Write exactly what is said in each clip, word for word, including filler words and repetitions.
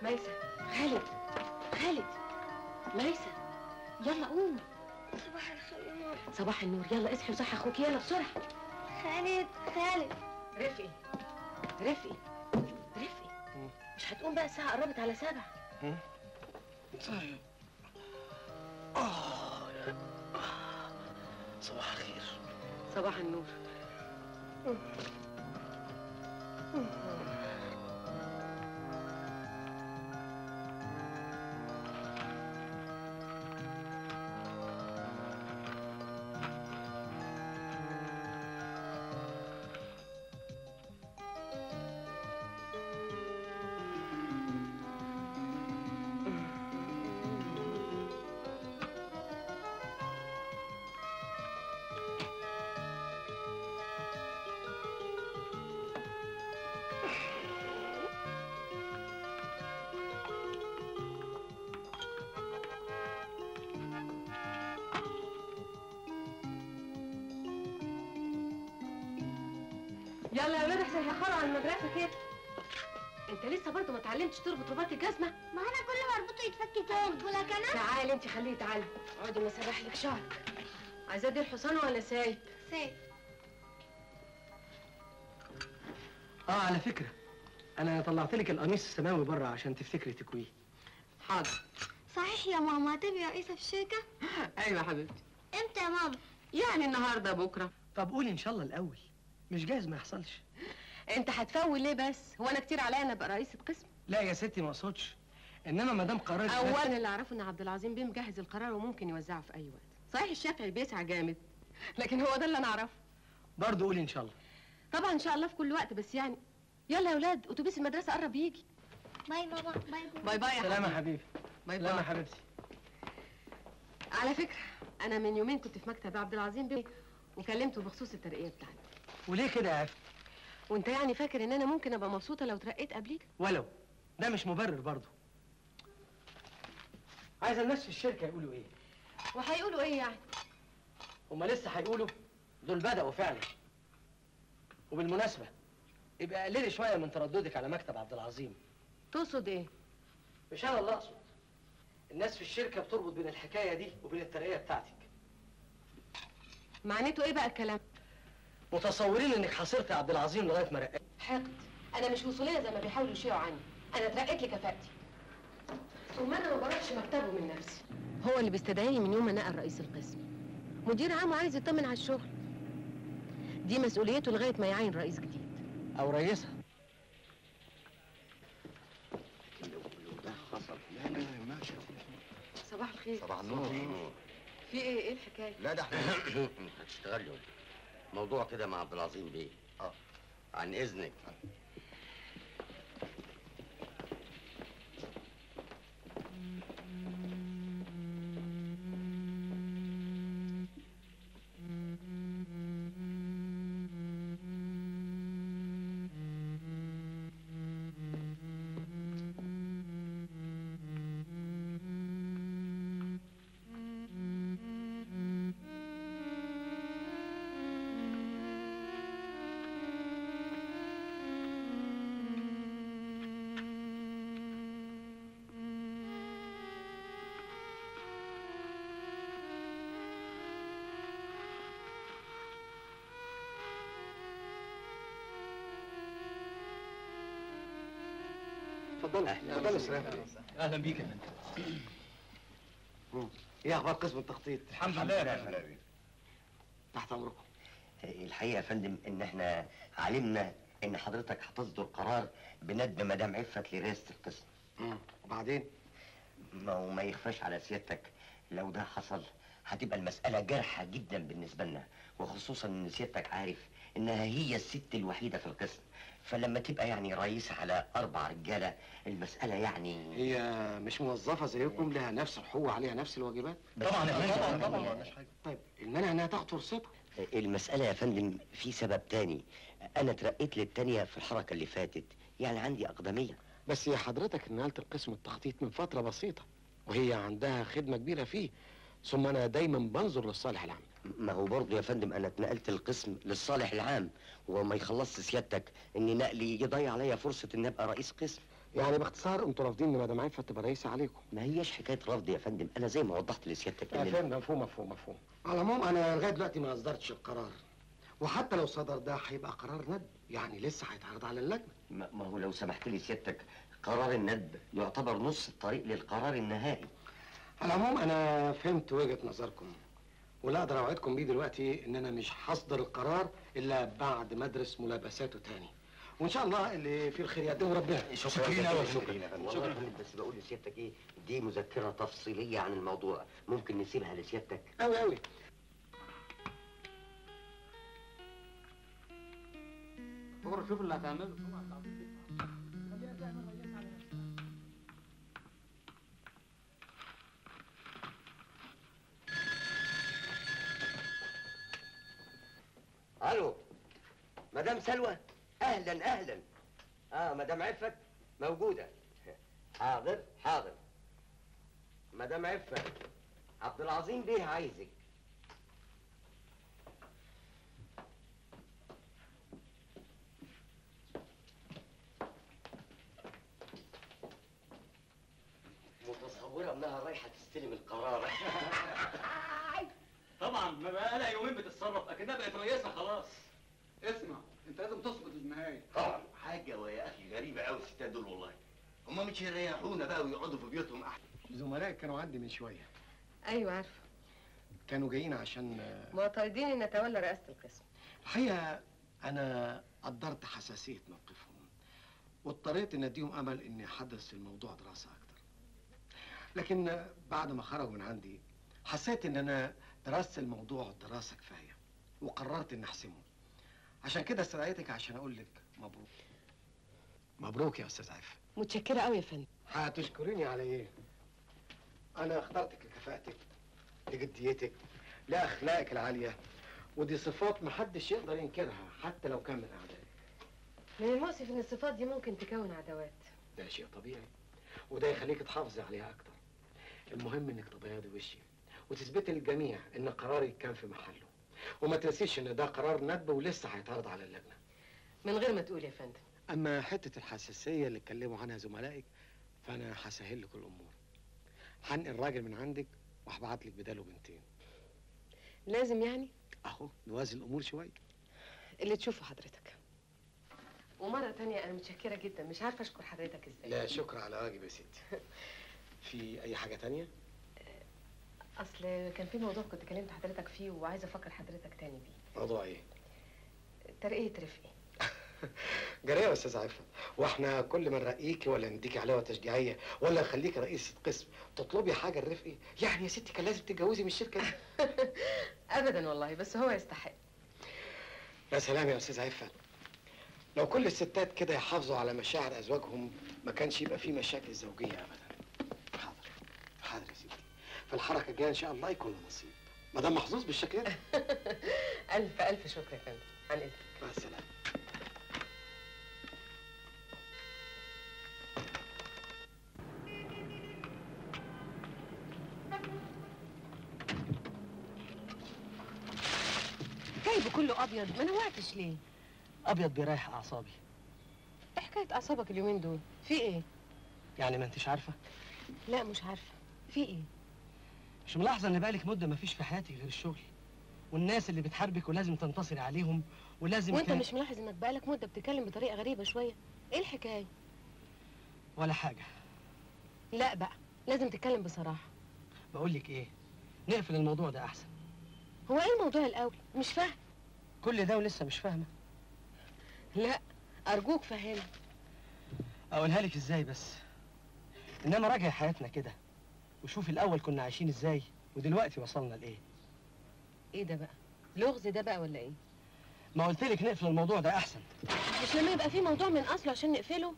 ميسة، خالد خالد ميسة، يلا قوم. صباح الخير يا ماما. صباح النور، يلا اصحي وصحي اخوك، يلا بسرعة. خالد خالد رفقي رفقي رفقي، مش هتقوم بقى؟ الساعة قربت على سبع. طيب. آه صباح الخير. صباح النور. يلا يا ولاد احسن هيأخروا على المدرسة كده. انت لسه برضه ما اتعلمتش تربط رباط الجزمة؟ ما انا كل ما اربطه يتفك تاني. ولك انا تعالي انت، خليه يتعلم. اقعدي ما اسرح لك شعرك. عايزاه دي الحصان ولا سايب؟ سيب. اه على فكرة انا طلعت لك القميص السماوي بره عشان تفتكري تكويه. حاضر. صحيح يا ماما هتبقي رئيسة في الشركة؟ ايوه يا حبيبتي. امتى يا ماما؟ يعني النهارده بكره. طب قولي ان شاء الله الاول، مش جايز ما يحصلش. انت هتفول ليه بس؟ هو انا كتير عليا انا ابقى رئيسة قسم؟ لا يا ستي ما اقصدش، انما ما دام قررت. اولا اللي اعرفه ان عبد العظيم بيه مجهز القرار وممكن يوزعه في اي وقت. صحيح الشافعي بيسعى جامد، لكن هو ده اللي انا اعرفه. برضه قولي ان شاء الله. طبعا ان شاء الله في كل وقت، بس يعني يلا يا ولاد اتوبيس المدرسه قرب يجي. باي بابا. باي بابا. باي باي يا سلام يا حبيبي. حبيبي. باي سلام يا باي. حبيبتي. على فكره انا من يومين كنت في مكتب عبد العظيم بيه وكلمته بخصوص الترقيه بتاعتي. وليه كده يا عفت؟ وانت يعني فاكر ان انا ممكن ابقى مبسوطه لو ترقيت قبليك؟ ولو ده مش مبرر برضه. عايزه الناس في الشركه يقولوا ايه؟ وهيقولوا ايه يعني؟ هما لسه هيقولوا؟ دول بدأوا فعلا. وبالمناسبة يبقى قللي شوية من ترددك على مكتب عبد العظيم. تقصد ايه؟ مش أنا اللي أقصد. الناس في الشركة بتربط بين الحكاية دي وبين الترقية بتاعتك. معناته ايه بقى الكلام؟ متصورين إنك حاصرت عبد العظيم لغاية ما رقاك. حقد. انا مش وصوليه زي ما بيحاولوا يشيعوا عني. انا اترقيت لكفاءتي. ثم انا ما بروحش مكتبه من نفسي. هو اللي بيستدعيني من يوم ما نقل رئيس القسم. مدير عام وعايز يطمن على الشغل. دي مسؤوليته لغايه ما يعين رئيس جديد. أو رئيسها. ده حصل. لا لا ماشي. صباح الخير. صباح النور. في ايه؟ ايه الحكايه؟ لا ده احنا هتشتغلوا موضوع كده مع عبد العظيم بيه. اه عن اذنك. اتفضل. اتفضل يا سلام. اهلا بيك يا فندم. ايه اخبار قسم التخطيط؟ الحمد لله يا فندم. تحت امركم. الحقيقه يا فندم ان احنا علمنا ان حضرتك هتصدر قرار بندب مدام عفت لرئاسه القسم. امم وبعدين؟ ما هو ما يخفاش على سيادتك لو ده حصل هتبقى المساله جارحه جدا بالنسبه لنا، وخصوصا ان سيادتك عارف انها هي الست الوحيده في القسم، فلما تبقى يعني رئيسة على أربع رجالة المسألة يعني هي مش موظفة زيكم لها نفس الحقوق وعليها نفس الواجبات؟ طبعا يا فندم. طبعا طبعا ما قلناش حاجة. طيب المانع انها تاخد فرصتها. المسألة يا فندم في سبب تاني، أنا اترقيت للتانية في الحركة اللي فاتت، يعني عندي أقدمية. بس يا حضرتك نقلت القسم التخطيط من فترة بسيطة وهي عندها خدمة كبيرة فيه، ثم أنا دايما بنظر للصالح العام. ما هو برضه يا فندم أنا اتنقلت القسم للصالح العام، وما يخلصش سيادتك إن نقلي يضيع عليا فرصة إن أبقى رئيس قسم. يعني باختصار انتوا رافضين ان مدام عفه تبقى رئيسه عليكم؟ ما هيش حكايه رفض يا فندم، انا زي ما وضحت لسيادتك آه، إن- فهمت. مفهوم مفهوم مفهوم. على العموم انا لغايه دلوقتي ما اصدرتش القرار، وحتى لو صدر ده هيبقى قرار ندب، يعني لسه هيتعرض على اللجنه. ما ما هو لو سمحت لي سيادتك، قرار الندب يعتبر نص الطريق للقرار النهائي. على العموم انا فهمت وجهه نظركم، ولا اقدر اوعدكم بيه دلوقتي ان انا مش هصدر القرار الا بعد ما ادرس ملابساته تاني، وان شاء الله اللي فيه الخير يقدمه ربنا. شكرا قوي. شكرا والله بس بقول لسيادتك ايه، دي مذكره تفصيليه عن الموضوع، ممكن نسيبها لسيادتك؟ قوي قوي. بكره شوف اللي هتعمله. الو مدام سلوى، اهلا اهلا. اه مدام عفت موجوده. حاضر حاضر. مدام عفت، عبد العظيم بيه عايزك. متصوره انها رايحه تستلم القرار. طبعا ما بقى لها يومين بتتصرف اكنها بقت رئيسه خلاص. اسمع، انت لازم تسقط النهايه. طبعا حاجه ويا اخي غريبه قوي الستات دول والله. هم مش يريحونا بقى ويقعدوا في بيوتهم احسن. زملائك كانوا عندي من شويه، ايوه عارفه. كانوا جايين عشان آه، معترضين ان اتولى رئاسه القسم. الحقيقه انا قدرت حساسيه موقفهم، واضطريت ان اديهم امل اني احدث الموضوع دراسه اكتر. لكن آه، بعد ما خرجوا من عندي حسيت ان انا درست الموضوع دراسه كفايه، وقررت ان احسمه. عشان كده استدعيتك عشان اقول لك مبروك. مبروك يا استاذ عفه. متشكره قوي يا فندم. هتشكريني على ايه؟ انا اخترتك لكفاءتك، لجديتك، لاخلاقك العاليه، ودي صفات محدش يقدر ينكرها حتى لو كان من اعدائك. من المؤسف ان الصفات دي ممكن تكون عداوات. ده شيء طبيعي، وده يخليك تحافظي عليها اكتر. المهم انك تبيضي وشك وتثبتي للجميع ان قرارك كان في محله، وما تنسيش ان ده قرار ندب ولسه هيتعرض على اللجنه. من غير ما تقول يا فندم. اما حته الحساسيه اللي اتكلموا عنها زملائك فانا هسهل لك الامور. هنقل راجل من عندك وهبعت لك بداله بنتين. لازم يعني؟ اهو نوازن الامور شويه. اللي تشوفه حضرتك. ومره تانية انا متشكره جدا، مش عارفه اشكر حضرتك ازاي. لا شكر على واجب يا ستي. في اي حاجه تانية؟ اصل كان في موضوع كنت كلمت حضرتك فيه وعايزه افكر حضرتك تاني بيه. موضوع ايه؟ ترقيه رفقي. جريه يا استاذ عفه، واحنا كل ما نرقيكي ولا نديكي علاوه تشجيعيه ولا نخليكي رئيسه قسم تطلبي حاجه لرفقي؟ يعني يا ستي كان لازم تتجوزي من الشركه دي. ابدا والله، بس هو يستحق. يا سلام يا استاذ عفه، لو كل الستات كده يحافظوا على مشاعر ازواجهم ما كانش يبقى في مشاكل زوجيه ابدا. حاضر حاضر يا ستي، في الحركه الجايه ان شاء الله يكون نصيب، ما دام محظوظ بالشكل ده. الف الف شكر يا فندم، عن اذنك. مع السلامه. جايبه كله ابيض، ما نوعتش ليه؟ ابيض بيريح اعصابي. ايه حكايه اعصابك اليومين دول؟ في ايه؟ يعني ما انتش عارفه؟ لا مش عارفه. في ايه؟ مش ملاحظه ان بقالك مده ما فيش في حياتك غير الشغل والناس اللي بتحاربك ولازم تنتصري عليهم ولازم وانت كان... مش ملاحظ انك بقالك مده بتتكلم بطريقه غريبه شويه؟ ايه الحكايه؟ ولا حاجه. لا بقى لازم تتكلم بصراحه. بقول لك ايه، نقفل الموضوع ده احسن. هو ايه الموضوع الاول؟ مش فاهم. كل ده ولسه مش فاهمه؟ لا ارجوك فهمني. اقولها لك ازاي بس؟ انما راجع حياتنا كده وشوفي الاول كنا عايشين ازاي ودلوقتي وصلنا لايه. ايه ده بقى؟ لغز ده بقى ولا ايه؟ ما قلت لك نقفل الموضوع ده احسن. مش لما يبقى في موضوع من اصله عشان نقفله؟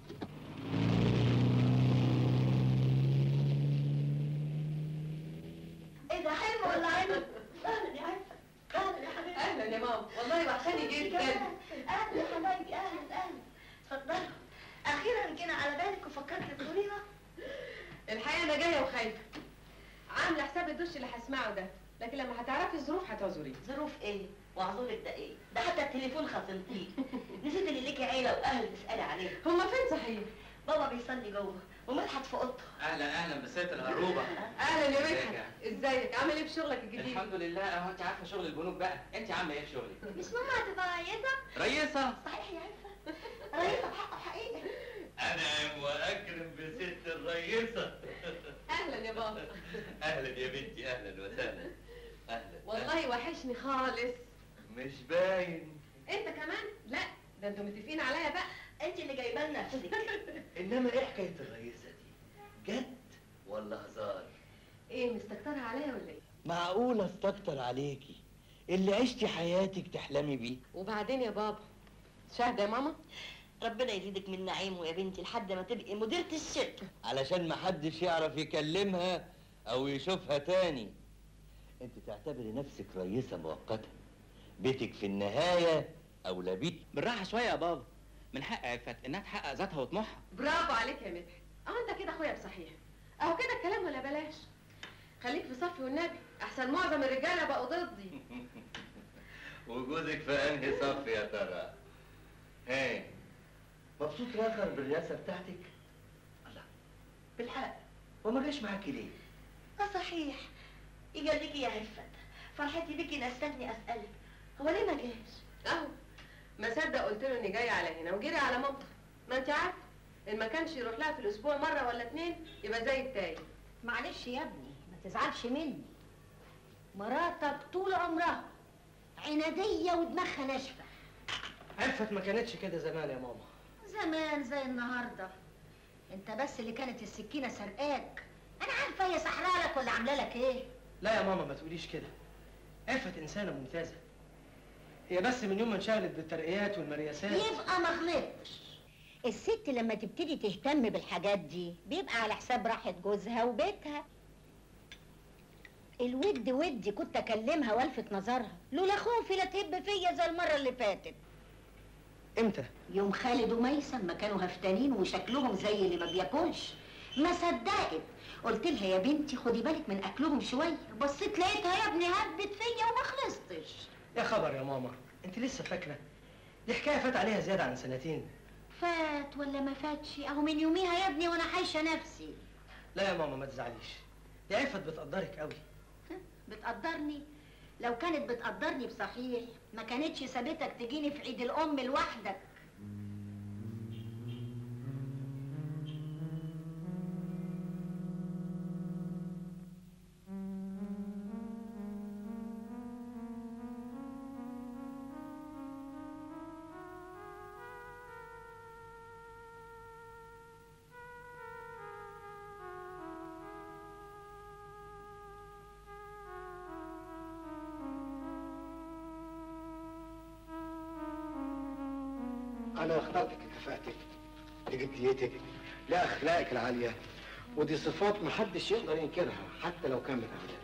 ايه ده حلو ولا عيب؟ اهلا يا عيب. اهلا يا حبيبي. اهلا يا ماما، والله وحشاني جدا. اهلا يا حبايبي، اهلا اهلا. اتفضلوا. اخيرا جينا على بالك وفكرت تزورينا. الحقيقه انا جايه وخايفه. عامله حساب الدش اللي هسمعه ده، لكن لما هتعرفي الظروف هتعذريه. ظروف ايه؟ وعذورك ده ايه؟ ده حتى التليفون خصمتيه. نسيت اللي ليكي عيله واهل تسالي عليهم. هما فين صحيح؟ بابا بيصلي جوه ومدحت في اوضته. اهلا اهلا بالست الهروبه. اهلا يا مدحت، ازيك؟ عامل ايه في شغلك الجديد؟ الحمد لله. اهو انت عارفه شغل البنوك بقى. انت عامله ايه في شغلك؟ مش ماما هتبقى رئيسه؟ رئيسه؟ صحيح يا عفه، رئيسه بحقه حقيقي. انعم واكرم بست الرئيسه. اهلا يا بابا. اهلا يا بنتي، اهلا وسهلا. اهلا. والله وحشني خالص. مش باين. انت كمان؟ لا ده انتوا متفقين عليا بقى. انت اللي جايبه لنا نفسك. انما ايه حكايه الرئيسه دي؟ جد ولا هزار؟ ايه مستكترها عليا ولا ايه؟ معقوله استكتر عليكي اللي عشتي حياتك تحلمي بيه؟ وبعدين يا بابا شاهده يا ماما؟ ربنا يزيدك من نعيمه يا بنتي لحد ما تبقي مديرة الشركة. علشان محدش يعرف يكلمها او يشوفها تاني. انت تعتبري نفسك رئيسه مؤقته، بيتك في النهايه اولى بيك. بالراحه شويه يا بابا، من حق عفت انها تحقق ذاتها وطموحها. برافو عليك يا مدحت. اهو انت كده اخويا بصحيح. اهو كده الكلام ولا بلاش. خليك في صفي والنبي، احسن معظم الرجاله بقوا ضدي. وجوزك في انهي صف يا ترى؟ هاي مبسوط اخر بالرئاسه بتاعتك؟ الله، بالحق هو ما جاش معاكي ليه؟ اه صحيح، يجليكي يا عفت، فرحتي بيكي نستني اسالك هو ليه ما جاش؟ اهو ما صدق قلت له اني جايه على هنا وجري على مامتك. ما انت عارفه ان ما كانش يروح لها في الاسبوع مره ولا اتنين يبقى زي التاني. معلش يا ابني ما تزعلش مني، مراتك طول عمرها عناديه ودماغها ناشفه. عفت ما كانتش كده زمان يا ماما. زمان زي النهارده. انت بس اللي كانت السكينه سرقاك. انا عارفه هي سحرها لك ولا عامله لك ايه. لا يا ماما ما تقوليش كده. عفت انسانه ممتازه. هي بس من يوم ما انشغلت بالترقيات والمرياسات يبقى ما غلطش. الست لما تبتدي تهتم بالحاجات دي بيبقى على حساب راحه جوزها وبيتها. الود ودي كنت اكلمها والفت نظرها، لولا خوفي لا تهب فيا زي المره اللي فاتت. امتى؟ يوم خالد وميسم ما كانوا هفتانين وشكلهم زي اللي ما بياكلش. ما صدقت، قلت لها يا بنتي خدي بالك من اكلهم شويه، بصيت لقيتها يا ابني هبت فيا وما خلصتش. يا خبر يا ماما، انت لسه فاكره؟ دي حكايه فات عليها زياده عن سنتين. فات ولا ما فاتش، اهو من يوميها يا ابني وانا حايشه نفسي. لا يا ماما ما تزعليش، دي عفت بتقدرك قوي. بتقدرني؟ لو كانت بتقدرني بصحيح ما كانتش سابتك تجيني في عيد الام لوحدك. أنا اخترتك لكفاءتك، لجديتك، لأخلاقك العالية، ودي صفات محدش يقدر ينكرها حتى لو كان من أولادك.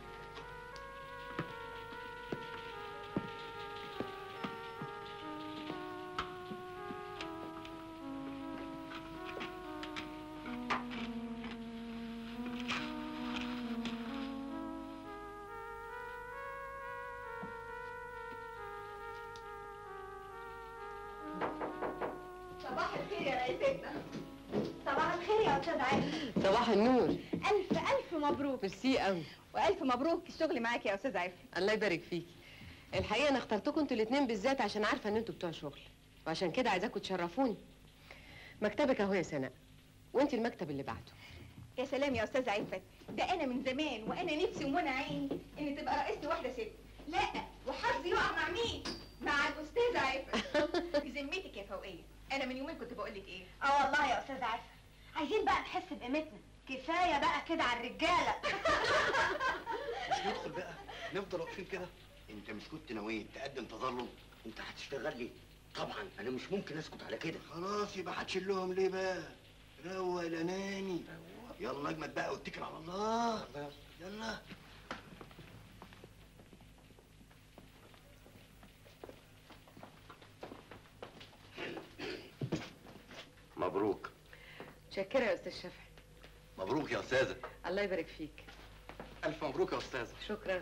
صباح الخير يا رئيستنا. صباح الخير يا استاذ عفت. صباح النور. ألف ألف مبروك. ميرسي قوي. وألف مبروك الشغل معاك يا أستاذ عفت. الله يبارك فيكي. الحقيقه انا اخترتكم انتوا الاثنين بالذات عشان عارفه ان انتوا بتوع شغل، وعشان كده عايزاكم تشرفوني. مكتبك اهو يا سناء، وانت المكتب اللي بعده. يا سلام يا أستاذ عفت، ده أنا من زمان وأنا نفسي ومنى عيني إن تبقى رئيستي واحدة ست. لا، وحظي يقع مع مين؟ مع الأستاذ عفت. بذمتك يا فوقية، أنا من يومين كنت بقول لك إيه؟ اه والله يا استاذ عفت، عايزين بقى نحس بقيمتنا، كفايه بقى كده على الرجاله. مش ندخل بقى نفضل واقفين كده؟ انت مش كنت ناوي تقدم تظلم؟ انت هتشتغل لي؟ طبعا انا مش ممكن اسكت على كده. خلاص يبقى هتشيلهم ليه بقى؟ روق الاناني. يلا اجمد بقى واتكل على الله. يلا. مبروك. متشكره يا استاذ شفعي. مبروك يا استاذه. الله يبارك فيك. الف مبروك يا استاذه. شكرا.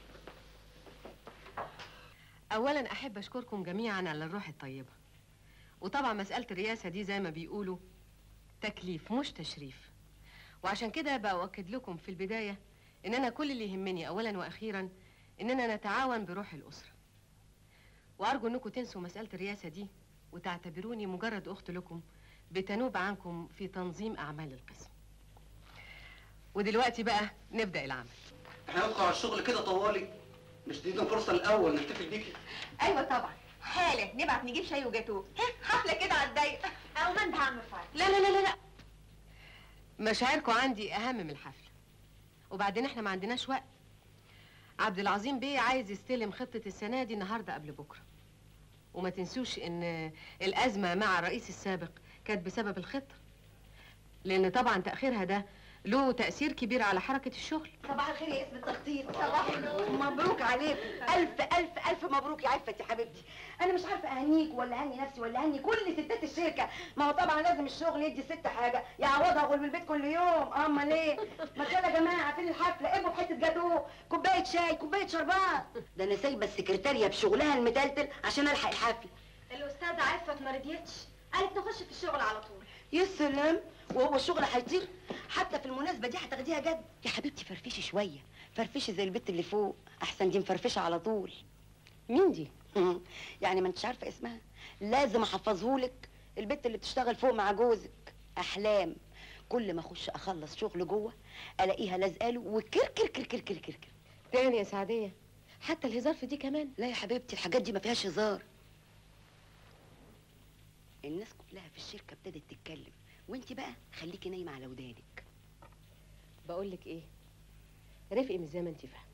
اولا احب اشكركم جميعا على الروح الطيبه، وطبعا مسألة الرئاسة دي زي ما بيقولوا تكليف مش تشريف، وعشان كده بأؤكد لكم في البداية إن أنا كل اللي يهمني أولا وأخيرا إننا نتعاون بروح الأسرة، وأرجو إنكم تنسوا مسألة الرئاسة دي وتعتبروني مجرد أخت لكم بتنوب عنكم في تنظيم أعمال القسم. ودلوقتي بقى نبدأ العمل. احنا ندخل على الشغل كده طوالي، مش تدينا فرصة الأول نحتفل بيكي؟ ايوه طبعا، حالا نبعت نجيب شاي وجاتوه، حفله كده على الضيق. او ما انت عم فرح. لا لا لا لا لا، مشاعركم عندي أهم من الحفلة، وبعدين احنا ما عندناش وقت. عبد العظيم بيه عايز يستلم خطة السنة دي النهاردة قبل بكرة، وما تنسوش إن الأزمة مع الرئيس السابق كانت بسبب الخطة، لأن طبعا تأخيرها ده له تأثير كبير على حركة الشغل. صباح الخير يا اسم التخطيط. صباح النور. مبروك عليك، الف الف الف مبروك يا عفت يا حبيبتي. انا مش عارفه اهنيك ولا اهني نفسي ولا اهني كل ستات الشركه. ما هو طبعا لازم الشغل يدي ست حاجه يعوضها غل بالبيت كل يوم. امال ايه؟ ما يلا يا جماعه فين الحفله؟ ابو بحته جاتوه، كوبايه شاي، كوبايه شربات. ده انا سايبه السكرتاريه بشغلها المتلتل عشان الحق الحفله. الاستاذه عفت ما رضيتش، قالت نخش في الشغل على طول. يا سلام، وهو الشغل هيطير؟ حتى في المناسبه دي هتاخديها جد. يا حبيبتي فرفشي شويه، فرفشي زي البت اللي فوق، احسن دي مفرفشه على طول. مين دي؟ يعني ما انتش عارفه اسمها؟ لازم احفظهولك. البت اللي بتشتغل فوق مع جوزك، احلام. كل ما اخش اخلص شغل جوه الاقيها لازقاله وكر كر كر كر كر كر كر. تاني يا سعديه، حتى الهزار في دي كمان؟ لا يا حبيبتي، الحاجات دي ما فيهاش هزار. الناس كلها في الشركه ابتدت تتكلم، وانت بقى خليكي نايمه على ودانك. بقول لك ايه، رفقي مش زي ما انت فاهمه.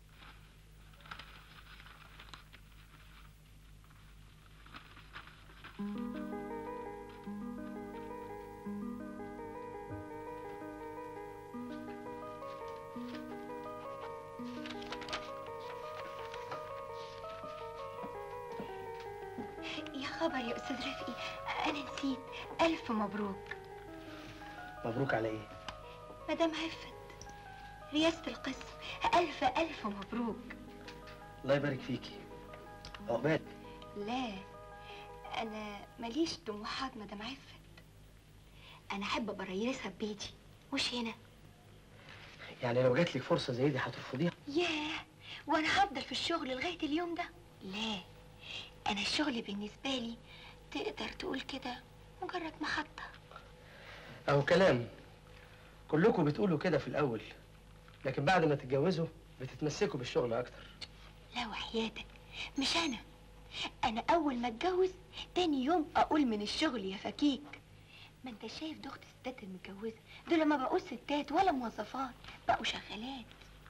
يا خبر يا استاذ رفقي، انا نسيت، الف مبروك. مبروك على ايه؟ مدام عفت رئاسة القسم، الف الف مبروك. الله يبارك فيكي. عقبال. لا انا ماليش طموحات مدام عفت، انا احب ابقى رئيسة ببيتي مش هنا. يعني لو جات لك فرصه زي دي هترفضيها؟ ياه، وانا هفضل في الشغل لغاية اليوم ده؟ لا، انا الشغل بالنسبة لي تقدر تقول كده مجرد محطة. اهو كلام، كلكم بتقولوا كده في الاول، لكن بعد ما تتجوزوا بتتمسكوا بالشغل اكتر. لا وحياتك مش انا، انا اول ما اتجوز تاني يوم اقول من الشغل يا فكيك. ما انت شايف ضغط الستات المتجوزه دول ما بقوش ستات ولا موظفات، بقوا شغالات.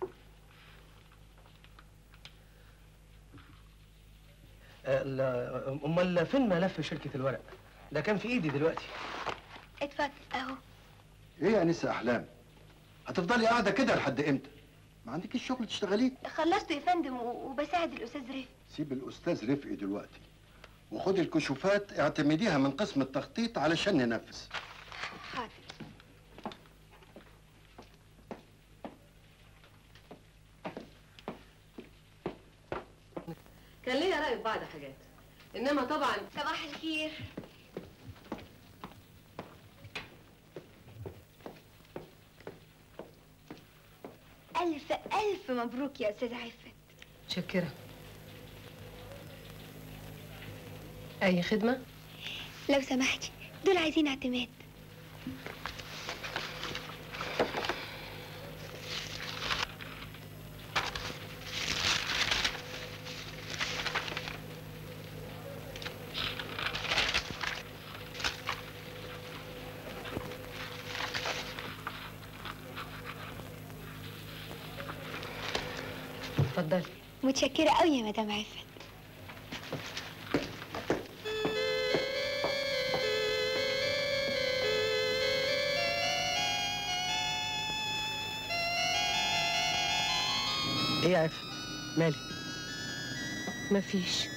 امال فين ملف شركه الورق؟ ده كان في ايدي دلوقتي. اتفضل اهو. ايه يا انسه احلام؟ هتفضلي قاعده كده لحد امتى؟ ما عندكيش شغل تشتغليه؟ خلصت يا فندم وبساعد الاستاذ رفقي. سيب الاستاذ رفقي دلوقتي وخدي الكشوفات اعتمديها من قسم التخطيط علشان ننفذ. حاضر. كان ليا رأي في بعض حاجات، انما طبعا. صباح الخير. ألف ألف مبروك يا أستاذ عفت. متشكرة. أي خدمة؟ لو سمحتي، دول عايزين اعتماد. اتفضلي. متشكرة قوي يا مدام عفت. ايه يا عفت؟ مالي؟ مفيش.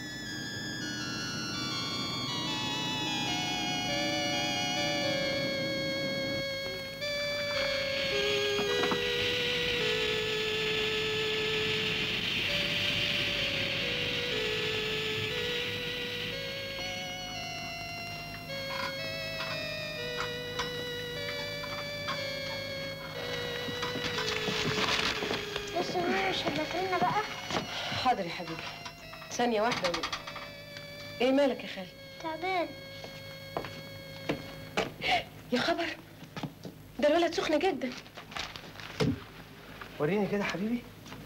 تشرب لنا بقى؟ حاضر يا حبيبي. ثانية واحدة و... ايه مالك يا خالد؟ تعبان. يا خبر، ده الولد سخن جدا. وريني كده حبيبي.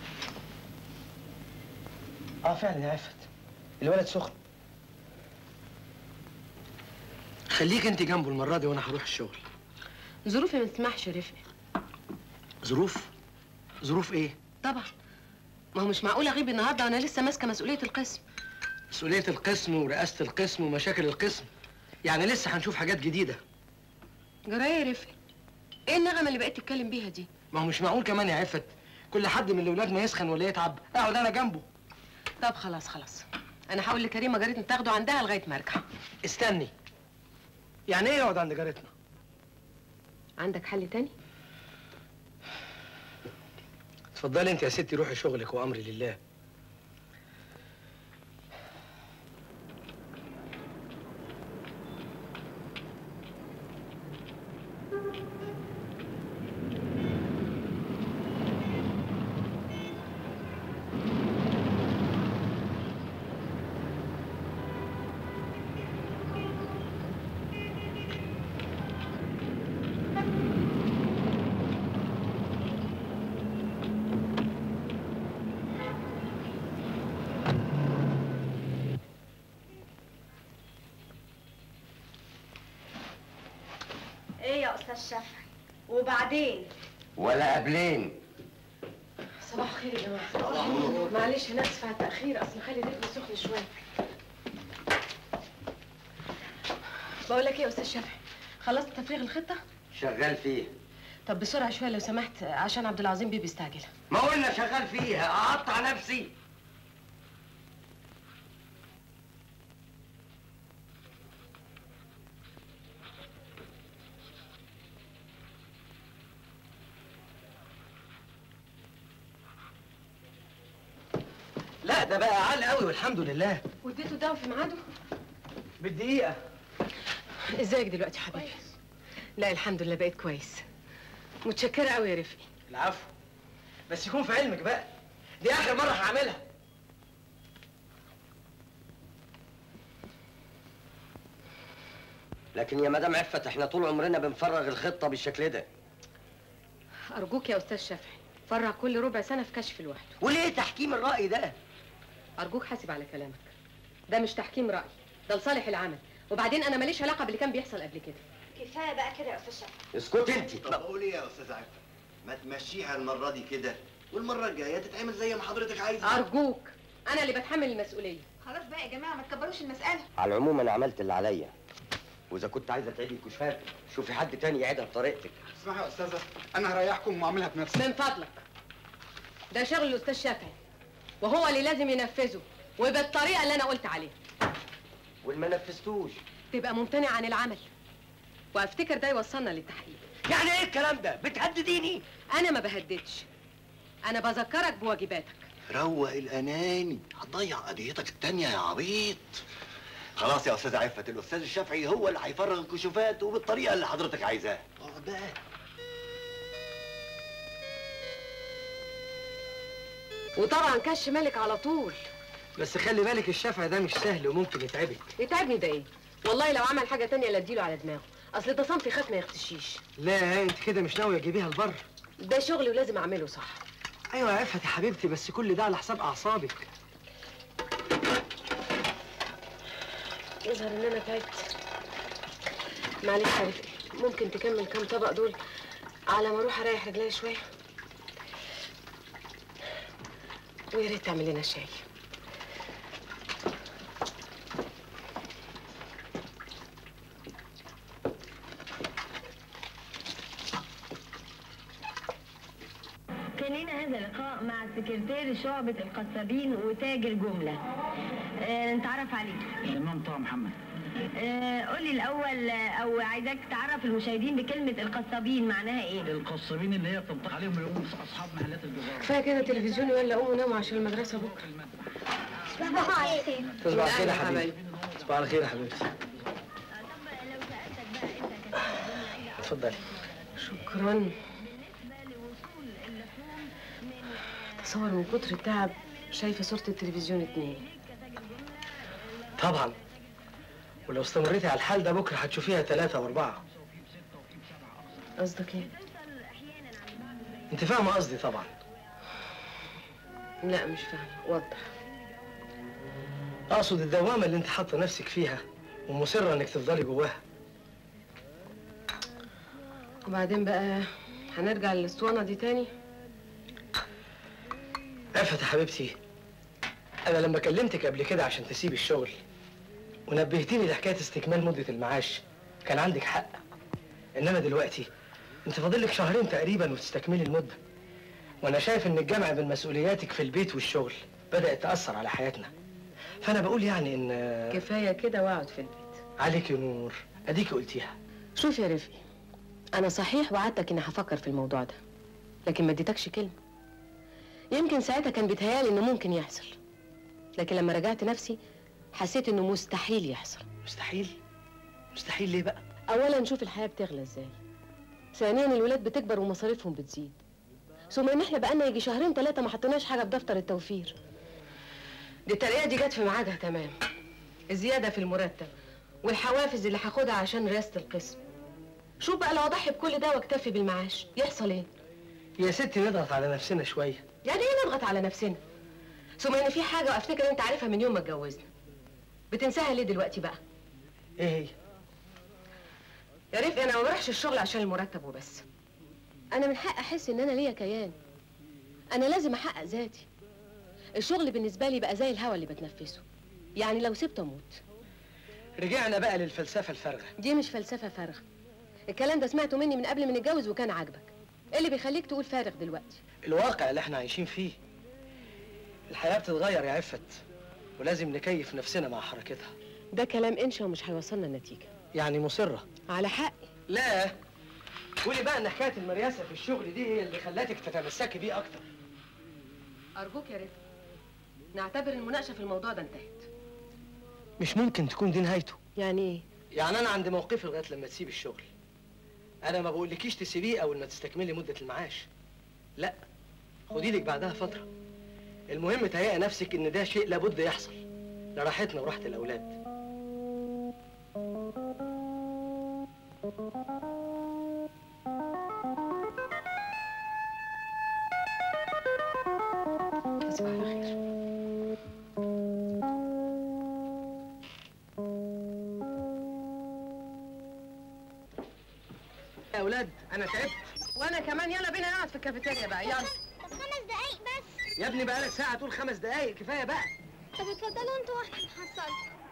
اه فعلا يا عفت، الولد سخن. خليك انت جنبه المرة دي وانا هروح الشغل. ظروفي ما تسمحش يا رفقي. ظروف؟ ظروف ايه؟ طبعا، ما هو مش معقول اغيب النهارده وانا لسه ماسكه مسؤوليه القسم. مسؤولية القسم ورئاسة القسم ومشاكل القسم، يعني لسه هنشوف حاجات جديدة. جرايه يا رفقي، ايه النغمه اللي بقيت تتكلم بيها دي؟ ما هو مش معقول كمان يا عفت، كل حد من الاولاد ما يسخن ولا يتعب اقعد انا جنبه. طب خلاص خلاص، انا هقول لكريمه جارتنا تاخده عندها لغايه ما ارجع. استني، يعني ايه يقعد عند جارتنا؟ عندك حل تاني؟ اتفضلي انت يا ستي، روحي شغلك وامري لله. ايه يا استاذ شفعي؟ وبعدين؟ ولا قبلين. صباح الخير يا جماعه. صباح النور. معلش انا اسفه على التاخير، اصل خالد رجلي سخن شويه. بقول لك ايه يا استاذ شفعي، خلصت تفريغ الخطه؟ شغال فيه. طب بسرعه شويه لو سمحت عشان عبد العظيم بيه بيستعجل. ما قلنا شغال فيها، اقطع نفسي. لا ده بقى عال قوي والحمد لله. واديته دواء في ميعاده؟ بالدقيقة. ازيك دلوقتي يا حبيبي؟ لا الحمد لله بقيت كويس. متشكرة قوي يا رفقي. العفو، بس يكون في علمك بقى، دي آخر مرة هعملها. لكن يا مدام عفت احنا طول عمرنا بنفرغ الخطة بالشكل ده. أرجوك يا أستاذ شفعي، فرغ كل ربع سنة في كشف لوحده. وليه تحكيم الرأي ده؟ أرجوك حاسب على كلامك، ده مش تحكيم رأي، ده لصالح العمل، وبعدين أنا ماليش علاقة باللي كان بيحصل قبل كده. كفايه بقى كده يا استاذ شفعي. اسكت انت. طب اقول ايه يا استاذ عفت؟ ما تمشيها المرة دي كده، والمرة الجاية تتعمل زي ما حضرتك عايزة. أرجوك، أنا اللي بتحمل المسؤولية. خلاص بقى يا جماعه ما تكبروش المساله. على العموم انا عملت اللي عليا، واذا كنت عايزة تعيدي الكشوفات شوفي حد تاني يعيدها بطريقتك. اسمعي يا استاذه، انا هريحكم واعملها بنفسي. من فضلك، ده شغل الأستاذ شفعي وهو اللي لازم ينفذه وبالطريقة اللي أنا قلت عليها. واللي ما نفذتوش تبقى ممتنع عن العمل، وافتكر ده يوصلنا للتحقيق. يعني ايه الكلام ده؟ بتهدديني؟ انا ما بهددش، انا بذكرك بواجباتك. روق الاناني، هتضيع قضيتك التانية يا عبيط. خلاص يا استاذ عفت، الاستاذ الشافعي هو اللي هيفرغ الكشوفات وبالطريقة اللي حضرتك عايزاها. اقعد بقى. وطبعا كش مالك على طول. بس خلي بالك الشافعي ده مش سهل وممكن يتعبك. يتعبني ده ايه؟ والله لو عمل حاجة تانية لا اديله على دماغه، اصل ده صنف يخاف ما يختشيش. لا انت كده مش ناوية تجيبيها لبر. ده شغلي ولازم اعمله صح. ايوه يا عفت يا حبيبتي، بس كل ده على حساب اعصابك. يظهر ان انا تعبت. معلش يا رفقي، ممكن تكمل كام طبق دول على ما اروح اريح رجلي شويه؟ ويا ريت تعمل لنا شاي. كان لنا هذا اللقاء مع سكرتير شعبة القصابين وتاجر جملة. آه نتعرف عليك. تمام طبعا محمد. آه قولي الأول، أو عايزاك تعرف المشاهدين بكلمة القصابين معناها إيه؟ القصابين اللي هي بتنطق عليهم اليوم أصحاب محلات الجزارة. كفايه كده تلفزيون ولا قوموا ناموا عشان المدرسه بكره. صباح الخير. تصبح على خير يا حبيبي. تصبح على خير يا حبيبتي. اتفضلي. شكرا. اتصور من كتر التعب شايفه صوره التلفزيون اتنين. طبعا، ولو استمريتي على الحال ده بكره هتشوفيها ثلاثة وأربعة. قصدك ايه؟ انت فاهمه قصدي طبعا. لا مش فاهمه، وضح. اقصد الدوامه اللي انت حاطه نفسك فيها ومصره انك تفضلي جواها. وبعدين بقى هنرجع للاسطوانه دي تاني؟ عفت يا حبيبتي، انا لما كلمتك قبل كده عشان تسيبي الشغل ونبهتيني لحكايه استكمال مده المعاش كان عندك حق. انما دلوقتي انت فاضلك شهرين تقريبا وتستكملي المده، وانا شايف ان الجمع بين مسؤولياتك في البيت والشغل بدات تاثر على حياتنا. فانا بقول يعني ان كفايه كده واقعد في البيت. عليك يا نور، اديكي قلتيها. شوف يا رفقي، انا صحيح وعدتك اني هفكر في الموضوع ده، لكن ما اديتكش كلمه. يمكن ساعتها كان بيتهيالي انه ممكن يحصل، لكن لما رجعت نفسي حسيت انه مستحيل يحصل. مستحيل؟ مستحيل ليه بقى؟ اولا نشوف الحياه بتغلى ازاي، ثانيا الولاد بتكبر ومصاريفهم بتزيد، ثم ان احنا بقالنا يجي شهرين ثلاثه ما حطيناش حاجه في دفتر التوفير. دي الترقيه دي جت في ميعادها تمام، الزياده في المرتب والحوافز اللي هاخدها عشان رئاسه القسم. شوف بقى لو اضحي بكل ده واكتفي بالمعاش يحصل ايه؟ يا ستي نضغط على نفسنا شويه. يعني ايه نضغط على نفسنا؟ ثم ان في حاجه وافتكر انت عارفها من يوم ما اتجوزنا، بتنساها ليه دلوقتي بقى؟ ايه هي؟ يا رفقي انا ما بروحش الشغل عشان المرتب وبس. انا من حق احس ان انا ليا كيان، انا لازم احقق ذاتي. الشغل بالنسبه لي بقى زي الهوا اللي بتنفسه، يعني لو سبته اموت. رجعنا بقى للفلسفه الفارغه. دي مش فلسفه فارغه، الكلام ده سمعته مني من قبل ما نتجوز وكان عاجبك. ايه اللي بيخليك تقول فارغ دلوقتي؟ الواقع اللي احنا عايشين فيه. الحياه بتتغير يا عفت، ولازم نكيف نفسنا مع حركتها. ده كلام انشا ومش هيوصلنا لنتيجه. يعني مصره على حقي. لا، قولي بقى ان حكايه المرياسه في الشغل دي هي اللي خلتك تتمسكي بيه اكتر. ارجوك يا رفقي نعتبر المناقشه في الموضوع ده انتهت. مش ممكن تكون دي نهايته. يعني ايه؟ يعني انا عند موقفي لغايه لما تسيب الشغل. انا ما بقولكيش تسيبيه اول ما تستكملي مده المعاش، لا، خدي لك بعدها فتره. المهم تهيئي نفسك ان ده شيء لابد يحصل لراحتنا وراحه الاولاد. تصبح على خير. يا اولاد انا تعبت. وانا كمان، يلا بينا نقعد في الكافيتيريا بقى، يلا. طب خمس دقايق بس يا ابني بقالك ساعه تقول خمس دقايق، كفايه بقى. طب اتفضلوا انتوا واحنا نحصل.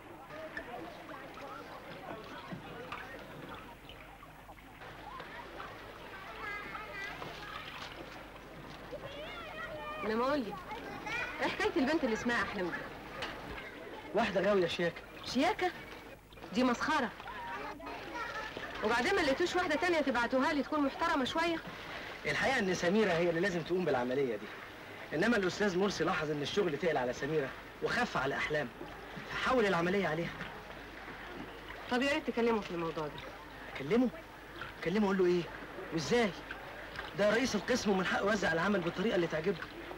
لما اقول لي ايه حكايه البنت اللي اسمها احلام دي؟ واحده غاويه شياكه. شياكه؟ دي مسخره. وبعدين ما لقيتوش واحده تانية تبعتوها لي تكون محترمه شويه؟ الحقيقه ان سميره هي اللي لازم تقوم بالعمليه دي، انما الاستاذ مرسي لاحظ ان الشغل تقل على سميره وخف على احلام، فحول العمليه عليها. طب يا ريت تكلمه في الموضوع ده. اكلمه؟ اكلمه اقول له ايه؟ وازاي؟ ده رئيس القسم ومن حقه يوزع العمل بالطريقه اللي تعجبه.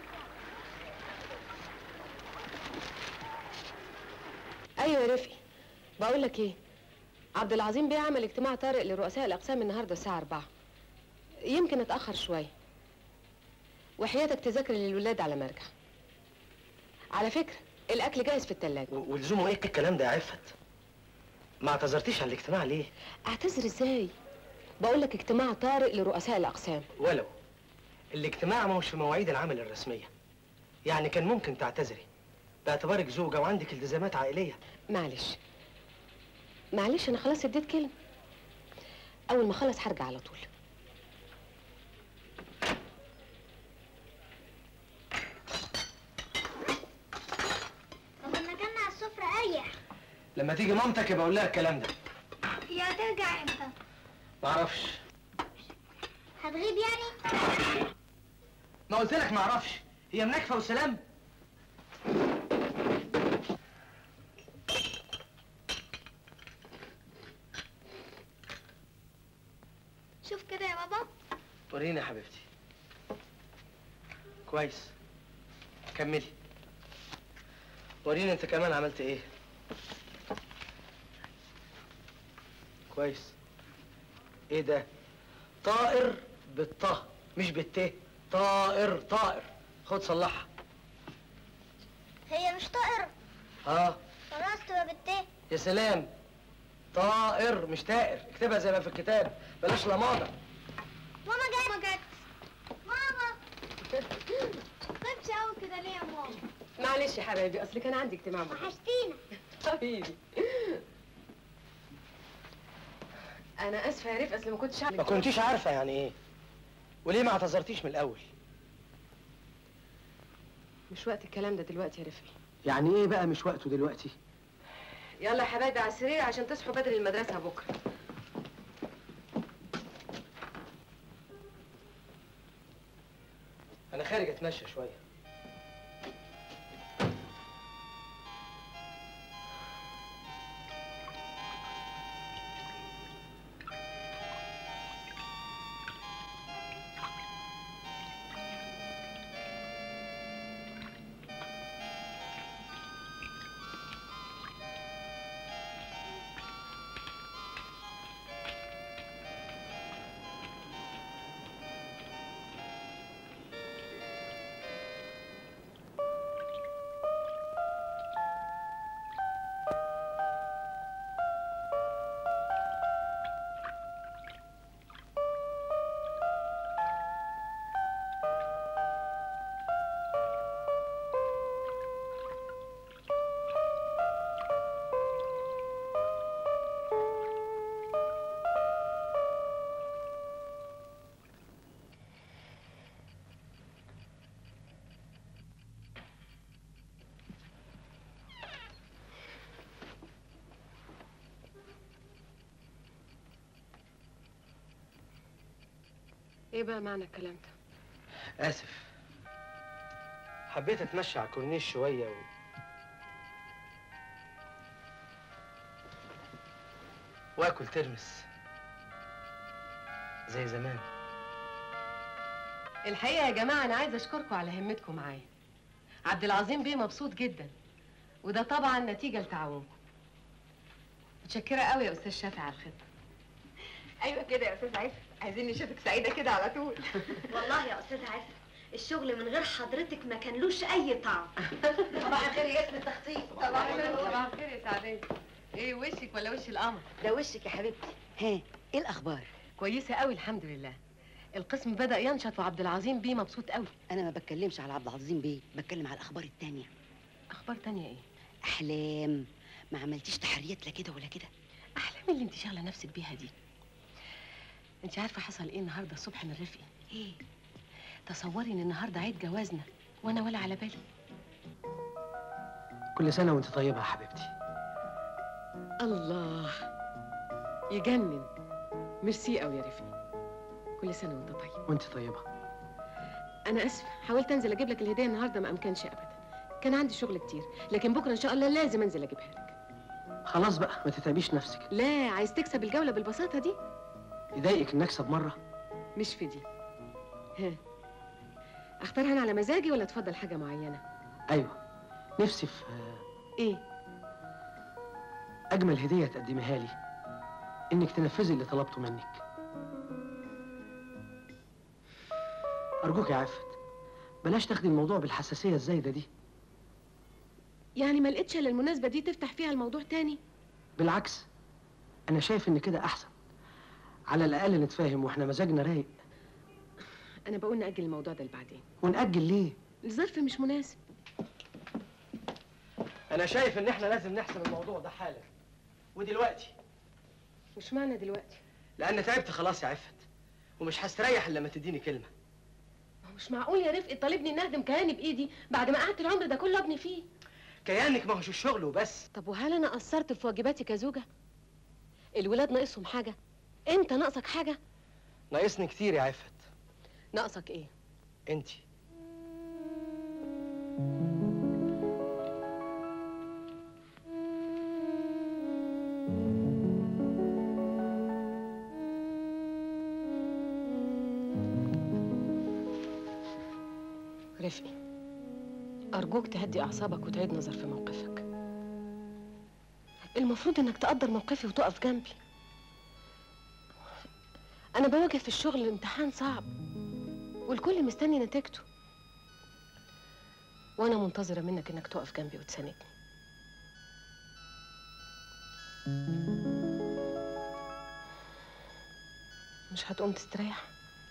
ايوه يا رفقي، بقول لك ايه، عبد العظيم بيه عمل اجتماع طارئ لرؤساء الاقسام النهارده الساعه أربعة. يمكن اتاخر شويه، وحياتك تذاكر للولاد على ما ارجع. على فكره الاكل جاهز في الثلاجه. ولزومه ايه الكلام ده يا عفت؟ ما اعتذرتيش عن الاجتماع ليه؟ اعتذر ازاي؟ بقول لك اجتماع طارئ لرؤساء الاقسام. ولو الاجتماع ما هوش في مواعيد العمل الرسميه، يعني كان ممكن تعتذري باعتبارك زوجه وعندك التزامات عائليه. معلش معلش انا خلاص اديت كلمه، اول ما اخلص هرجع على طول. طب المكان على السفرة اريح. لما تيجي مامتك يبقى اقول لها الكلام ده. هي هترجع امتى؟ معرفش. هتغيب يعني؟ ما قلت لك معرفش، هي مناكفه والسلام. شوف كده يا بابا. وريني يا حبيبتي. كويس. كملي. وريني انت كمان عملت ايه. كويس. ايه ده؟ طائر بالطه مش بالت. طائر طائر. خد صلحها. هي مش طائر. اه خلاص تبقى بالت. يا سلام. طائر مش طائر. اكتبها زي ما في الكتاب، بلاش لماضه. ماما جت. ماما جت. ماما طيبش قوي كده ليه يا ماما؟ معلش يا حبايبي، اصل كان عندي اجتماع مهم. وحشتينا. حبيبي. انا اسفه يا ريف، اصل ما كنتش عارفه. ما كنتيش عارفه يعني ايه؟ وليه ما اعتذرتيش من الاول؟ مش وقت الكلام ده دلوقتي يا رفقي. يعني ايه بقى مش وقته دلوقتي؟ يلا يا حبايبي على السرير عشان تصحوا بدري المدرسه بكره. انا خارج اتمشى شويه. ايه بقى معنى الكلام ده؟ اسف. حبيت اتمشى على الكورنيش شويه و... واكل ترمس زي زمان. الحقيقه يا جماعه انا عايزه اشكركم على همتكم معايا. عبد العظيم بيه مبسوط جدا، وده طبعا نتيجه لتعاونكم. متشكره قوي يا استاذ شافعي على الخطه. ايوه كده يا استاذ عفت، عايزين نشوفك سعيده كده على طول. والله يا استاذ عفت الشغل من غير حضرتك ما كانلوش اي طعم. صباح الخير يا اسم التخطيط. صباح الخير. صباح الخير يا سعديه. ايه وشك ولا وش القمر؟ ده وشك يا حبيبتي. ها ايه الاخبار؟ كويسه قوي الحمد لله. القسم بدأ ينشط وعبد العظيم بيه مبسوط قوي. انا ما بتكلمش على عبد العظيم بيه، بتكلم على الاخبار التانية. اخبار تانية ايه؟ احلام. ما عملتيش تحريات لا كده ولا كده؟ احلام اللي انت شاغله نفسك بيها دي. انت عارفه حصل ايه النهارده الصبح من رفقي؟ ايه؟ تصوري ان النهارده عيد جوازنا وانا ولا على بالي. كل سنه وانت طيبه يا حبيبتي. الله يجنن. ميرسي قوي يا رفقي. كل سنه وانت طيب. وانت طيبه. انا اسفه، حاولت انزل اجيب لك الهديه النهارده ما امكنش ابدا. كان عندي شغل كتير، لكن بكره ان شاء الله لازم انزل اجيبها لك. خلاص بقى ما تتعبيش نفسك. لا، عايز تكسب الجوله بالبساطه دي؟ يضايقك ان اكسب مره؟ مش في دي. ها اختارها انا على مزاجي ولا تفضل حاجه معينه؟ ايوه نفسي في ايه؟ اجمل هديه تقدميها لي انك تنفذي اللي طلبته منك. ارجوك يا عفت بلاش تاخدي الموضوع بالحساسيه الزايده دي. يعني ما لقيتش الا المناسبه دي تفتح فيها الموضوع تاني؟ بالعكس انا شايف ان كده احسن، على الاقل نتفاهم واحنا مزاجنا رايق. انا بقول ناجل الموضوع ده لبعدين. ونأجل ليه؟ الظرف مش مناسب. انا شايف ان احنا لازم نحسم الموضوع ده حالا ودلوقتي. مش معنى دلوقتي؟ لان تعبت خلاص يا عفت ومش هستريح الا لما تديني كلمه. مش معقول يا رفقي طالبني ان اهدم كياني بايدي بعد ما قعدت العمر ده كله ابني فيه. كيانك ما هوش الشغل وبس. طب وهل انا قصرت في واجباتي كزوجه؟ الولاد ناقصهم حاجه؟ انت ناقصك حاجه؟ ناقصني كتير يا عفت. ناقصك ايه؟ انتي. رفقي أرجوك تهدي أعصابك وتعيد نظر في موقفك. المفروض إنك تقدر موقفي وتقف جنبي. أنا بواجه في الشغل امتحان صعب والكل مستني نتيجته، وأنا منتظرة منك إنك تقف جنبي وتساندني. مش هتقوم تستريح؟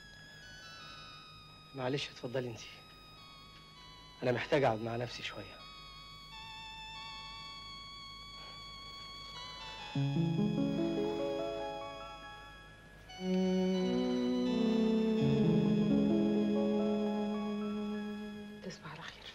معلش اتفضلي انتي، انا محتاج اقعد مع نفسي شويه. تصبح على خير.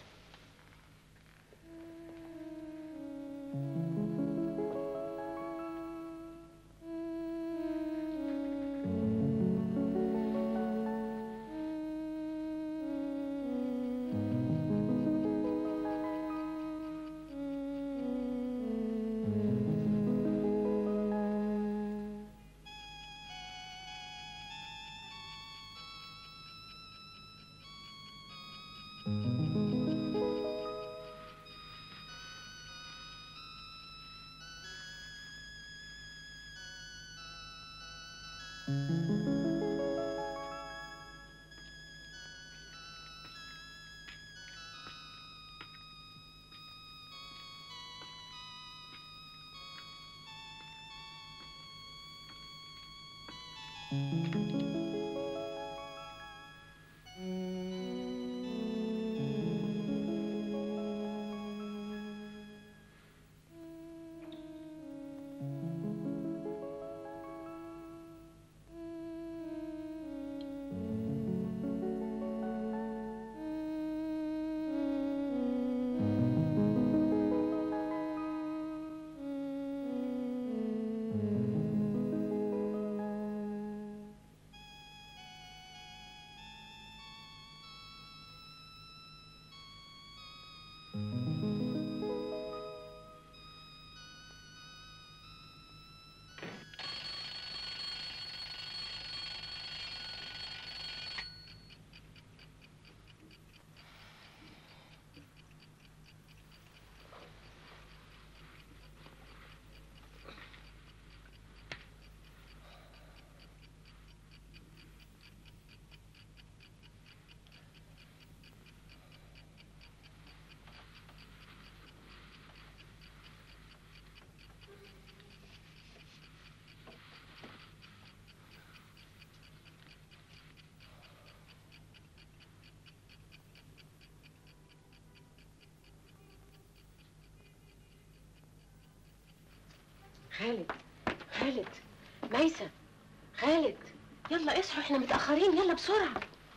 خالد، خالد، ميسة، خالد، يلا اصحوا احنا متأخرين، يلا بسرعة.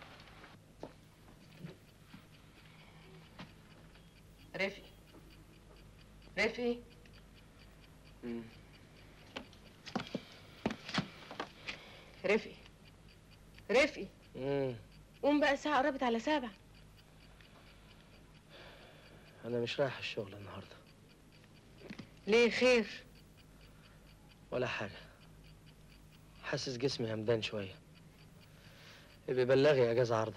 رفقي، رفقي، رفقي، رفقي، قوم بقى، الساعة قربت على سبعة. انا مش رايح الشغل النهارده. ليه؟ خير؟ ولا حاجة، حاسس جسمي همدان شوية. بيبلغي اجازة عارضة.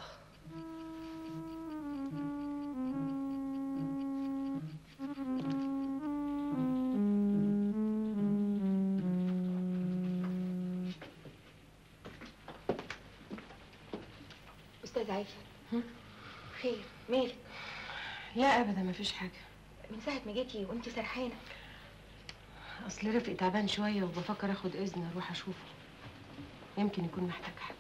استاذ عايشة، خير؟ مالك؟ لا ابدا، مفيش حاجة. من ساعة ما جيتي وانت سرحانة. اصل رفقي تعبان شويه وبفكر اخد اذن اروح اشوفه، يمكن يكون محتاج حاجه.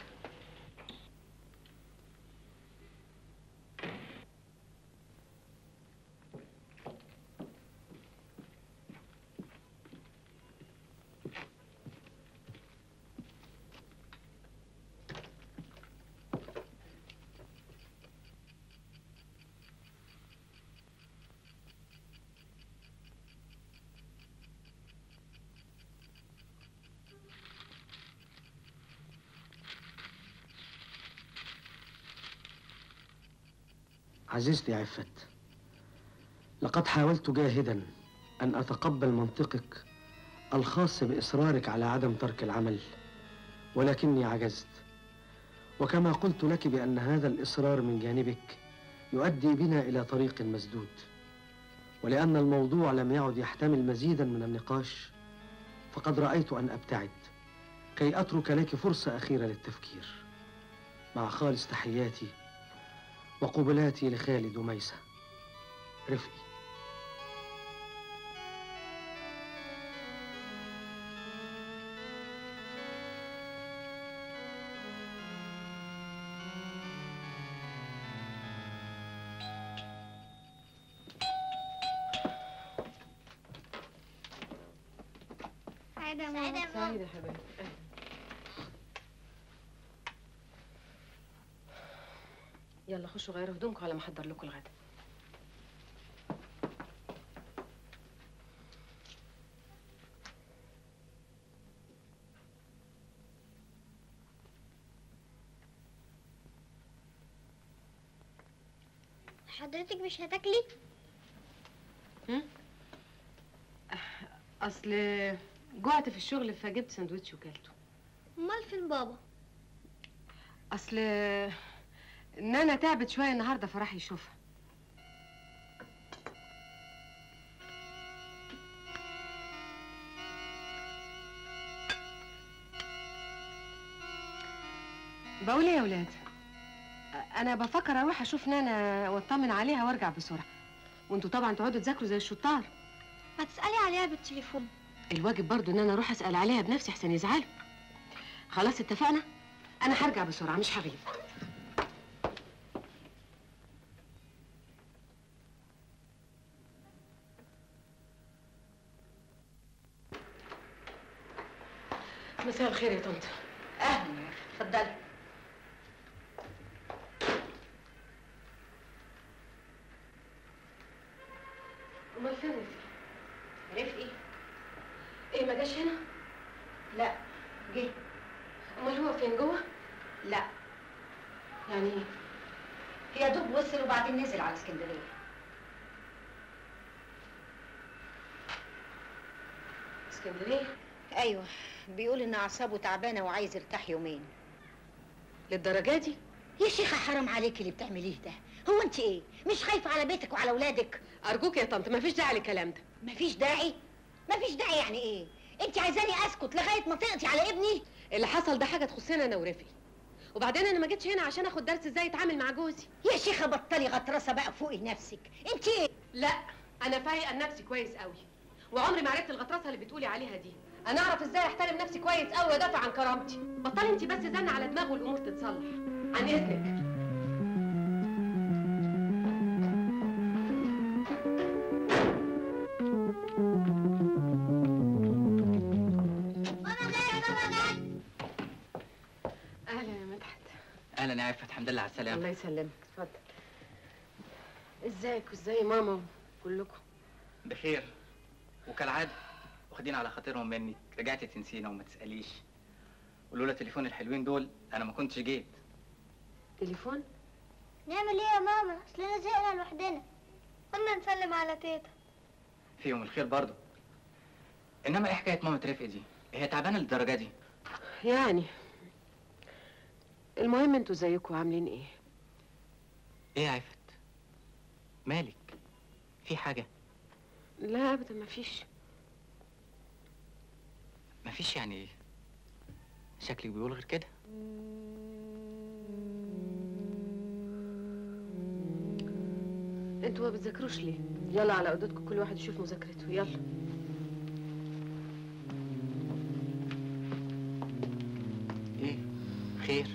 عزيزتي عفت، لقد حاولت جاهدا أن أتقبل منطقك الخاص بإصرارك على عدم ترك العمل، ولكني عجزت. وكما قلت لك بأن هذا الإصرار من جانبك يؤدي بنا إلى طريق مسدود، ولأن الموضوع لم يعد يحتمل مزيدا من النقاش، فقد رأيت أن أبتعد كي أترك لك فرصة أخيرة للتفكير. مع خالص تحياتي وقبلاتي لخالد وميسة. رفقي. سعيدة يا ماما. سعيدة يا حبيبي. يلا خشوا غيروا هدومكم على ما احضر لكم الغدا. حضرتك مش هتاكلي؟ هم؟ اصل جوعت في الشغل فجبت سندوتش وكلته. امال فين بابا؟ اصل نانا تعبت شويه النهارده فراح يشوفها. بقول ايه يا ولاد، انا بفكر اروح اشوف نانا واطمن عليها وارجع بسرعه، وانتوا طبعا تقعدوا تذاكروا زي الشطار. ما تسالي عليها بالتليفون. الواجب برضو ان انا اروح اسال عليها بنفسي احسن يزعلوا. خلاص اتفقنا؟ انا هرجع بسرعه مش هغيب. مساء الخير يا طنط. اهلا يا اخي، اتفضلي. امال فين رفقي؟ رفقي؟ ايه ما جاش هنا؟ لا جه. امال هو فين جوه؟ لا. يعني ايه؟ يا دوب وصل وبعدين نزل على اسكندريه. اسكندريه؟ ايوه، بيقول ان اعصابه تعبانه وعايز يرتاح يومين. للدرجه دي؟ يا شيخه حرام عليكي اللي بتعمليه ده. هو انت ايه؟ مش خايفه على بيتك وعلى اولادك؟ ارجوك يا طنط مفيش داعي للكلام ده. مفيش داعي؟ مفيش داعي يعني ايه؟ انت عايزاني اسكت لغايه ما تقضي على ابني؟ اللي حصل ده حاجه تخصنا انا ورفقي، وبعدين انا ما جيتش هنا عشان اخد درس ازاي اتعامل مع جوزي. يا شيخه بطلي غطرسه بقى فوقي نفسك. انت ايه؟ لا انا فايقه لنفسي كويس قوي، وعمري ما عرفت الغطرسه اللي بتقولي عليها دي. انا اعرف ازاي احترم نفسي كويس قوي وادافع عن كرامتي. بطلي انت بس زن على دماغه والامور تتصلح. عن اذنك. اهلا يا مدحت. اهلا يا عفت، الحمد لله على السلامه. الله يسلمك. اتفضل. ازيك وازاي ماما كلكم؟ بخير وكالعاده واخدين على خاطرهم مني. رجعتي تنسينا وما تساليش، ولولا تليفون الحلوين دول انا ما كنتش جيت. تليفون؟ نعمل ايه يا ماما؟ اصلنا زهقنا لوحدنا. قلنا نسلم على تيتا. فيهم الخير برضه. انما ايه حكايه ماما رفقي دي؟ هي تعبانه للدرجه دي؟ يعني المهم انتوا زيكم عاملين ايه؟ ايه يا عفت؟ مالك؟ في حاجه؟ لا ابدا مفيش. مفيش يعني ايه؟ شكلك بيقول غير كده. انتوا ما بتذاكروش ليه؟ يلا على اوضتكم كل واحد يشوف مذاكرته. يلا. ايه؟ خير؟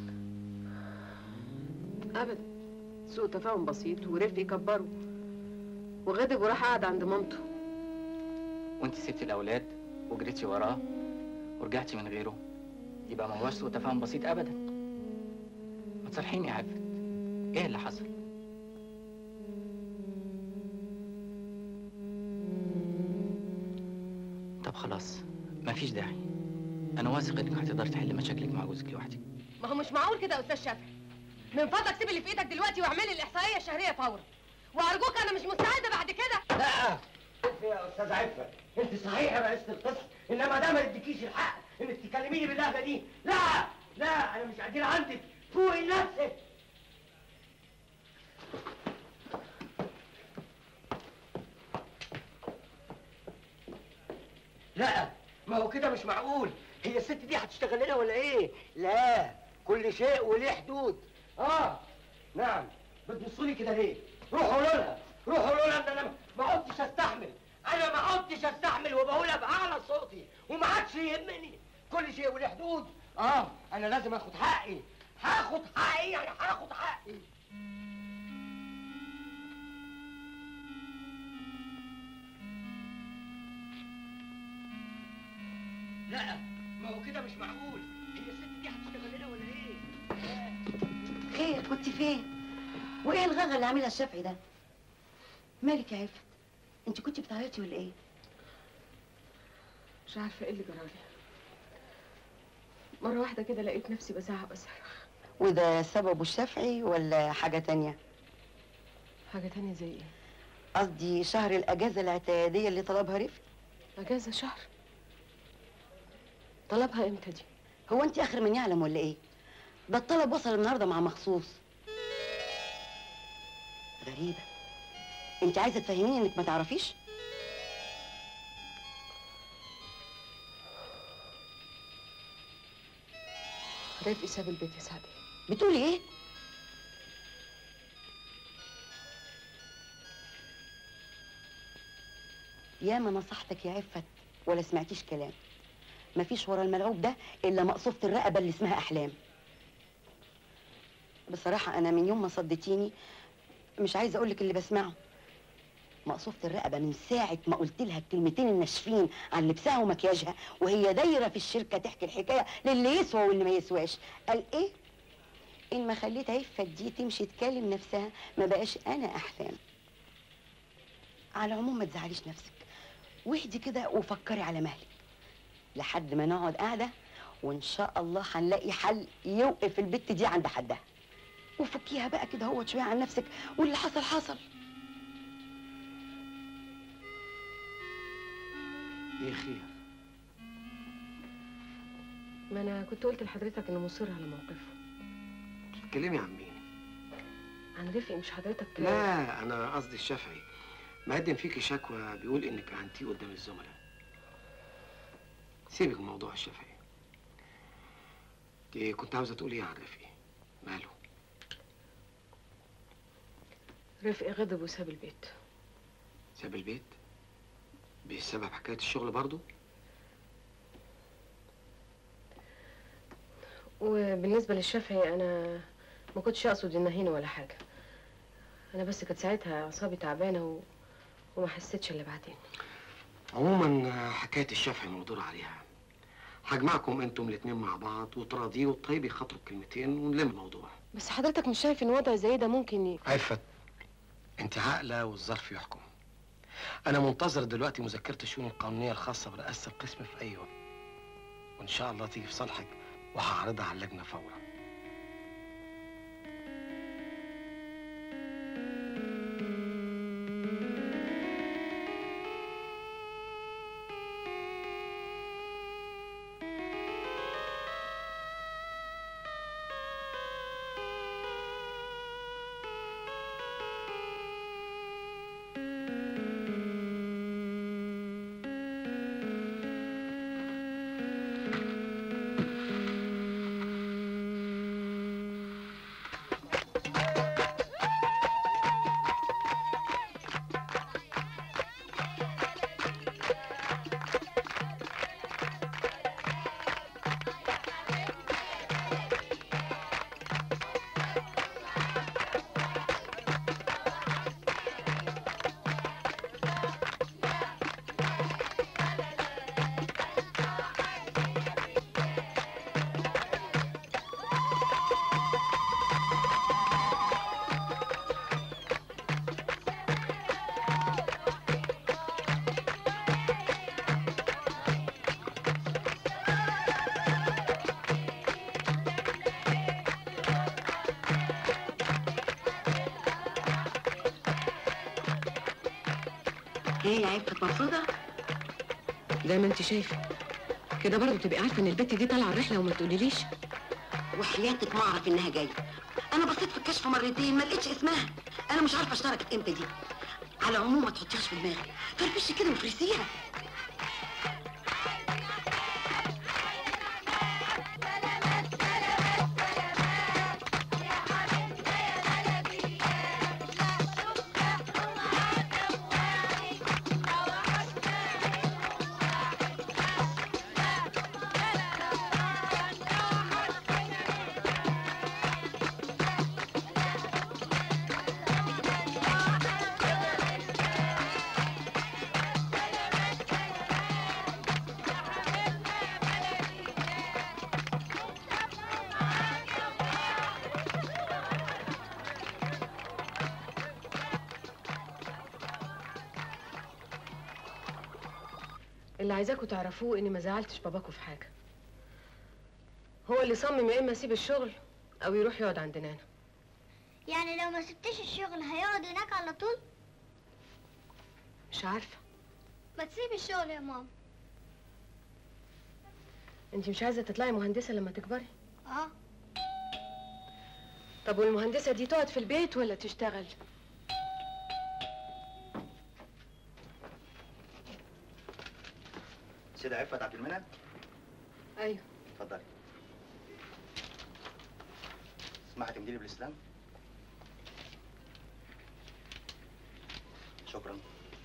ابدا، سوء تفاهم بسيط ورفقي كبره وغضب وراح قعد عند مامته. وانت سبتي الاولاد وجريتي وراه ورجعتي من غيره، يبقى ما هوش سوء تفاهم بسيط ابدا. ما تصالحيني يا عفت، ايه اللي حصل؟ طب خلاص مفيش داعي، انا واثق انك هتقدر تحل مشاكلك مع جوزك لوحدك. ما هو مش معقول كده يا استاذ شافعي. من فضلك سيب اللي في ايدك دلوقتي واعملي الاحصائيه الشهريه فورا، وارجوك انا مش مستعده بعد كده. لا شوفي يا استاذ عفه، انت صحيح يا رئيسه القسم، انما ده ما يديكيش الحق انك تكلميني باللهجه دي. لا لا انا مش قاعدين عندك، فوقي لنفسك. لا، ما هو كده مش معقول. هي الست دي هتشتغل لنا ولا ايه؟ لا، كل شيء وليه حدود. اه نعم. بتبصوا لي كده ليه؟ روحوا قولوا لها، روحوا قولوا لها ان انا ما عدتش استحمل، انا ما عدتش استحمل وبقولها باعلى صوتي وما عادش يهمني. كل شيء وليه حدود. اه انا لازم اخد حقي، هاخد حقي يعني هاخد حقي. لا، ما هو كده مش معقول. هي الست دي هتشتغل لنا ولا ايه؟ خير، كنت فين؟ وايه الغغا اللي عاملها الشافعي ده؟ مالك يا عفت؟ انت كنت بتعيطي ولا ايه؟ مش عارفه ايه اللي جرالي. مره واحده كده لقيت نفسي بزعق بصرخ. وده سببه الشافعي ولا حاجه تانية؟ حاجه تانية زي ايه؟ قصدي شهر الاجازه الاعتياديه اللي طلبها رفقي. اجازه شهر؟ طلبها امتى دي؟ هو انت اخر من يعلم ولا ايه؟ ده الطلب وصل النهارده مع مخصوص. غريبه. انت عايزه تفهميني انك ما تعرفيش؟ رفقي ساب البيت يا سعدي. بتقولي ايه؟ ياما نصحتك يا عفت ولا سمعتيش كلام. مفيش ورا الملعوب ده الا مقصوفة الرقبه اللي اسمها احلام. بصراحه انا من يوم ما صدتيني مش عايزه اقول لك اللي بسمعه. مقصوفة الرقبه من ساعه ما قلت لها الكلمتين الناشفين عن لبسها ومكياجها وهي دايره في الشركه تحكي الحكايه للي يسوى واللي ما يسواش. قال ايه؟ ان ما خليت عفت دي تمشي تكلم نفسها ما بقاش انا احلام. على العموم ما تزعليش نفسك واهدي كده وفكري على مهلك لحد ما نقعد قاعده وان شاء الله هنلاقي حل يوقف البت دي عند حدها. وفكيها بقى كده هو شويه عن نفسك واللي حصل حصل. ايه خير؟ ما انا كنت قلت لحضرتك انه مصر على موقفه. بتتكلمي عن مين؟ عن رفقي مش حضرتك؟ لا، انا قصدي الشافعي. مقدم فيكي شكوى بيقول انك عنتيه قدام الزملاء. سيبك من موضوع الشافعي. دي كنت عاوزه تقولي ايه عن رفقي؟ ماله؟ رفقي غضب وساب البيت. ساب البيت؟ بسبب حكايه الشغل برضو؟ وبالنسبه للشافعي انا ما كنتش اقصد ان اهينه ولا حاجه. انا بس كانت ساعتها اعصابي تعبانه و... وما حسيتش الا بعدين. عموما حكايه الشافعي مقدور عليها. هجمعكم انتم الاتنين مع بعض وتراضيه وطيبي خاطره بكلمتين ونلم الموضوع. بس حضرتك مش شايف ان وضع زي ده ممكن ي... عفت، انت عاقله والظرف يحكم. انا منتظر دلوقتي مذكره الشؤون القانونيه الخاصه برئاسه القسم في اي وقت، وان شاء الله تيجي في صالحك وهعرضها على اللجنه فورا. ايه يا عفت مبسوطه؟ زي ما انت شايفه كده برضه تبقي عارفه ان البت دي طالعه الرحله وما تقوليليش. وحياتك ما اعرف انها جايه. انا بصيت في الكشف مرتين ما لقيتش اسمها. انا مش عارفه اشتركت امتى دي. على العموم ما تحطيهاش في دماغك، فرفشي كده وفرسيها. اللي عايزاكوا تعرفوه اني ما زعلتش باباكوا في حاجه. هو اللي صمم يا اما اسيب الشغل او يروح يقعد عند نانا. يعني لو ما سبتش الشغل هيقعد هناك على طول؟ مش عارفه. ما تسيب الشغل يا ماما. انت مش عايزه تطلعي مهندسه لما تكبري؟ اه. طب والمهندسه دي تقعد في البيت ولا تشتغل؟ سيدة عفت عبد المنعم؟ ايوه. اتفضلي. اسمعي تمديلي بالاسلام؟ شكرا.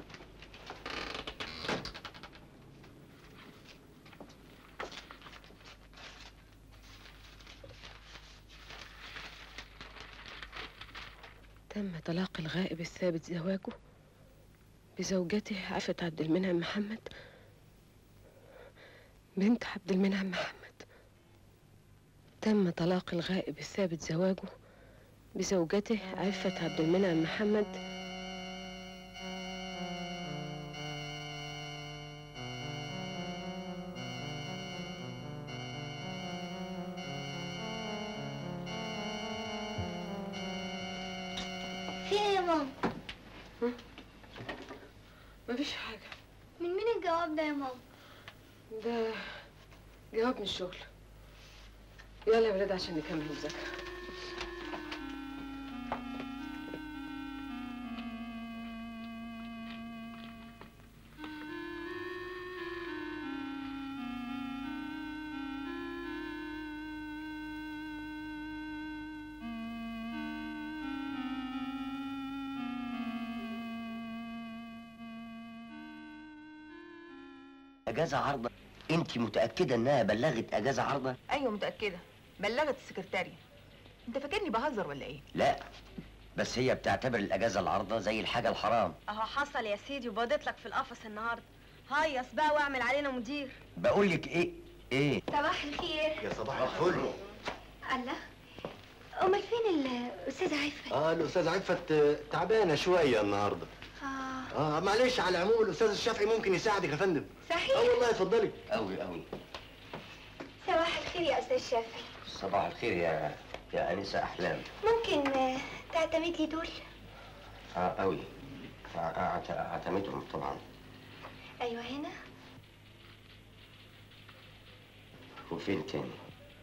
تم طلاق الغائب الثابت زواجه بزوجته عفت عبد المنعم محمد بنت عبد المنعم محمد. تم طلاق الغائب الثابت زواجه بزوجته عفت عبد المنعم محمد في ايه يا ماما؟ مفيش حاجة. من مين الجواب ده يا ماما؟ ده جواب من الشغل. يلا يا ولاد عشان نكمل المذاكرة. اجازه عارضه؟ انت متاكده انها بلغت اجازه عارضه؟ ايوه متاكده، بلغت السكرتاريه. انت فاكرني بهزر ولا ايه؟ لا، بس هي بتعتبر الاجازه العارضه زي الحاجه الحرام. اهو حصل يا سيدي وبضيت لك في القفص النهارده. هيص بقى واعمل علينا مدير. بقول لك ايه ايه صباح الخير. يا صباح الفل. الله، امال فين الاستاذه عفت؟ اه الاستاذ عفت تعبانه شويه النهارده. اه اه معلش، على العموم الاستاذ الشافعي ممكن يساعدك يا فندم. صحيح؟ اه والله اتفضلي. قوي قوي. صباح الخير يا استاذ شافعي. صباح الخير يا يا انسه احلام. ممكن آه، تعتمد لي دول؟ اه قوي. اعتمدهم طبعا. ايوه هنا. وفين تاني؟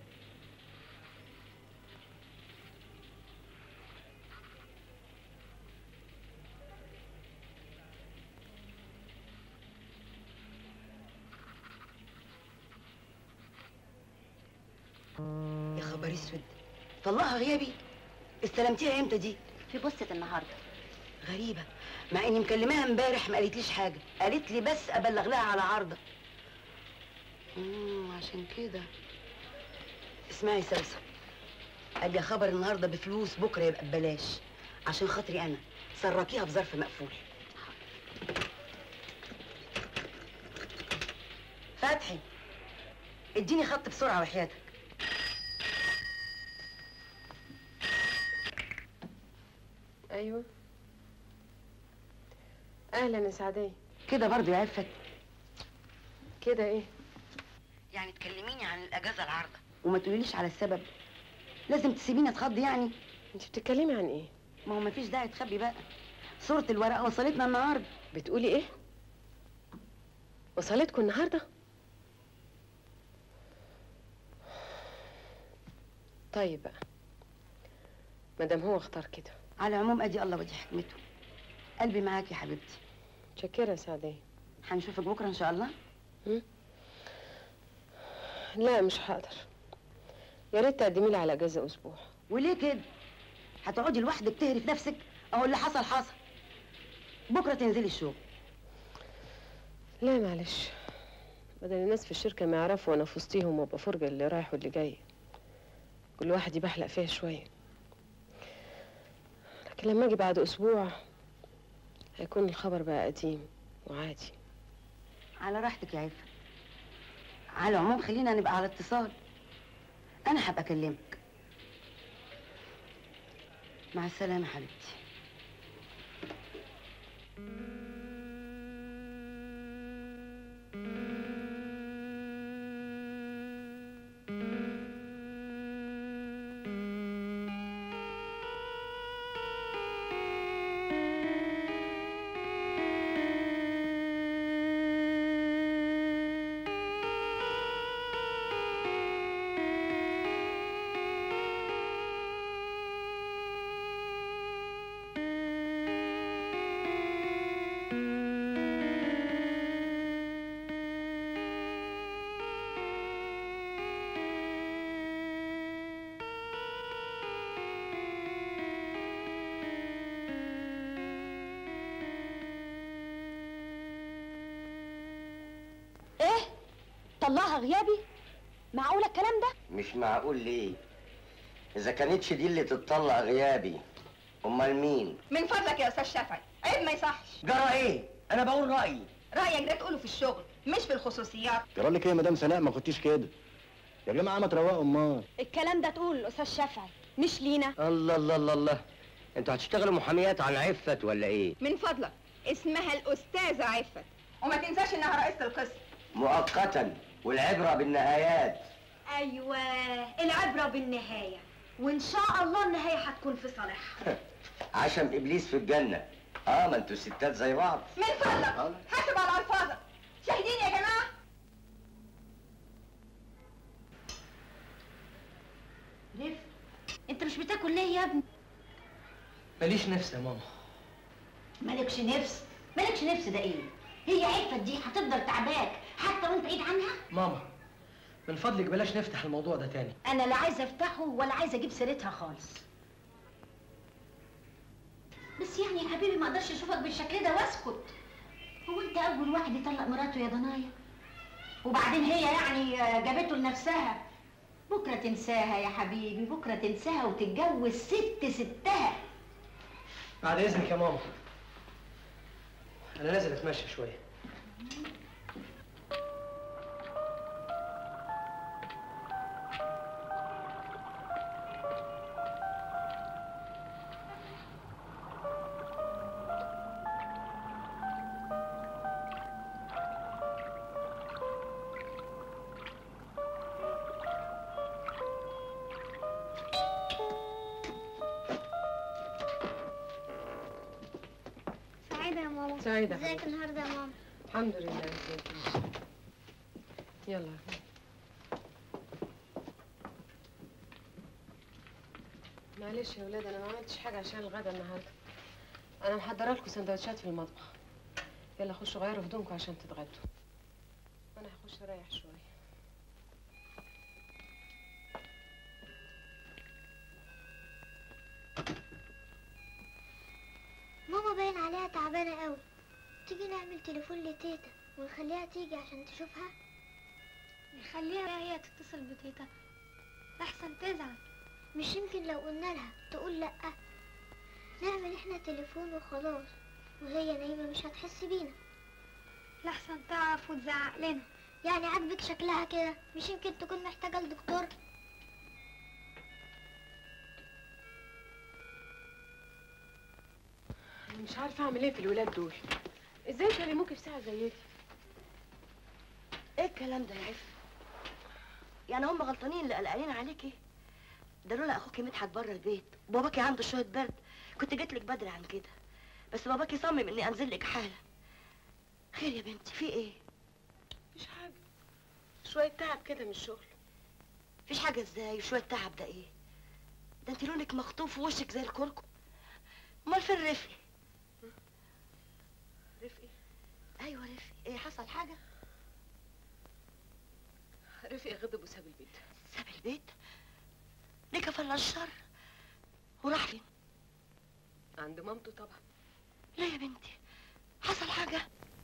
يا خبر اسود، طلعها غيابي. استلمتيها امتى دي؟ في بوسة النهارده. غريبه، مع اني مكلماها امبارح ما قالتليش حاجه، قالت لي بس ابلغ لها على عرضه. امم عشان كده. اسمعي سلسة، ادي خبر النهارده بفلوس بكره يبقى ببلاش، عشان خاطري انا سركيها في ظرف مقفول. فتحي، اديني خط بسرعه وحياتك. ايوه. اهلا يا سعديه. كده برضه يا عفت؟ كده ايه؟ يعني تكلميني عن الاجازه العارضه وما تقوليليش على السبب. لازم تسيبيني اتخض يعني. انت بتتكلمي عن ايه؟ ما هو مفيش داعي تخبي بقى. صورة الورقة وصلتنا النهارده. بتقولي ايه؟ وصلتكم النهارده؟ طيب بقى، مادام هو اختار كده. على العموم ادي الله ودي حكمته. قلبي معاك يا حبيبتي. متشكره يا سعديه. هنشوفك بكره ان شاء الله. م? لا مش هقدر، يا ريت تقدمي لي على اجازه اسبوع. وليه كده؟ هتقعدي لوحدك تهري في نفسك؟ اهو اللي حصل حصل. بكره تنزلي الشغل. لا معلش، بدل الناس في الشركه ما يعرفوا وانا في وسطيهم وابقى فرجه اللي رايح واللي جاي. كل واحد يبحلق فيها شويه. لكن لما اجي بعد اسبوع هيكون الخبر بقى قديم وعادي. على راحتك يا عفة. على العموم خلينا نبقى على اتصال. انا هبقى اكلمك. مع السلامه حبيبتي. طلعها غيابي؟ معقولة الكلام ده؟ مش معقول ليه؟ إذا كانتش دي اللي تتطلع غيابي، أمال مين؟ من فضلك يا استاذ شافعي، عيب ما يصحش. جرى إيه؟ أنا بقول رأيي. رايك ده تقوله في الشغل مش في الخصوصيات. جرى لك ايه يا مدام سناء؟ ما كنتيش كده يا جماعه، ما تروقوا امال. الكلام ده تقول الاستاذ شافعي مش لينا. الله الله الله الله، أنتوا هتشتغلوا محاميات عن عفت ولا إيه؟ من فضلك، اسمها الأستاذة عفت، وما تنساش إنها رئيسة القسم. مؤقتا، والعبرة بالنهايات. ايوه، العبرة بالنهاية، وان شاء الله النهاية هتكون في صالحها. عشم إبليس في الجنة. آه، ما أنتوا ستات زي بعض. من فضلك حاسب على ألفاظك. شاهدين يا جماعة؟ رفق، انت مش بتاكل ليه يا ابني؟ ماليش نفس يا ماما. مالكش نفس؟ مالكش نفس ده ايه؟ هي عفة دي هتفضل تعباك حتى وانت بعيد عنها؟ ماما من فضلك بلاش نفتح الموضوع ده تاني. انا لا عايزه افتحه ولا عايزه اجيب سيرتها خالص. بس يعني يا حبيبي ما اقدرش اشوفك بالشكل ده واسكت. هو انت اول واحد يطلق مراته يا ضنايا؟ وبعدين هي يعني جابته لنفسها. بكره تنساها يا حبيبي، بكره تنساها وتتجوز ست ستها. بعد اذنك يا ماما، انا نازل اتمشى شويه. سعيدة يا ماما. سعيدة ازيك النهارده يا ماما؟ الحمد لله. ازيك؟ يلا. معلش يا ولاد، انا ما عملتش حاجه عشان الغدا النهارده. انا محضره لكم سندوتشات في المطبخ. يلا خشوا غيروا هدومكم عشان تتغدوا. انا هخش اريح شويه. ماما باين عليها تعبانة قوي. تيجي نعمل تليفون لتيتا ونخليها تيجي عشان تشوفها؟ نخليها هي تتصل بتيتا لحسن تزعل. مش يمكن لو قلنا لها تقول لأ؟ نعمل احنا تليفون وخلاص، وهي نايمة مش هتحس بينا لحسن تعرف وتزعق لنا. يعني عاجبك شكلها كده؟ مش يمكن تكون محتاجة لدكتور؟ انا مش عارفه اعمل ايه في الولاد دول. ازاي كلموكي في ساعه زي دي؟ ايه الكلام ده يا عفة؟ يعني هم غلطانين اللي قلقانين عليكي؟ ده لولا اخوكي مدحت بره البيت وباباكي عنده شويه برد كنت جيت لك بدري عن كده، بس باباكي صمم اني انزل لك حالا. خير يا بنتي، في ايه؟ مفيش حاجه، شويه تعب كده من الشغل. مفيش حاجه ازاي؟ وشويه تعب ده ايه؟ ده انت لونك مخطوف ووشك زي الكركم. امال فين رفقي؟ رفقي؟ ايوه رفقي. ايه حصل حاجه؟ رفقي غضب وساب البيت. ساب البيت؟ ليه كفل الشر؟ وراح فين؟ عند مامته طبعا. ليه يا بنتي؟ حصل حاجه؟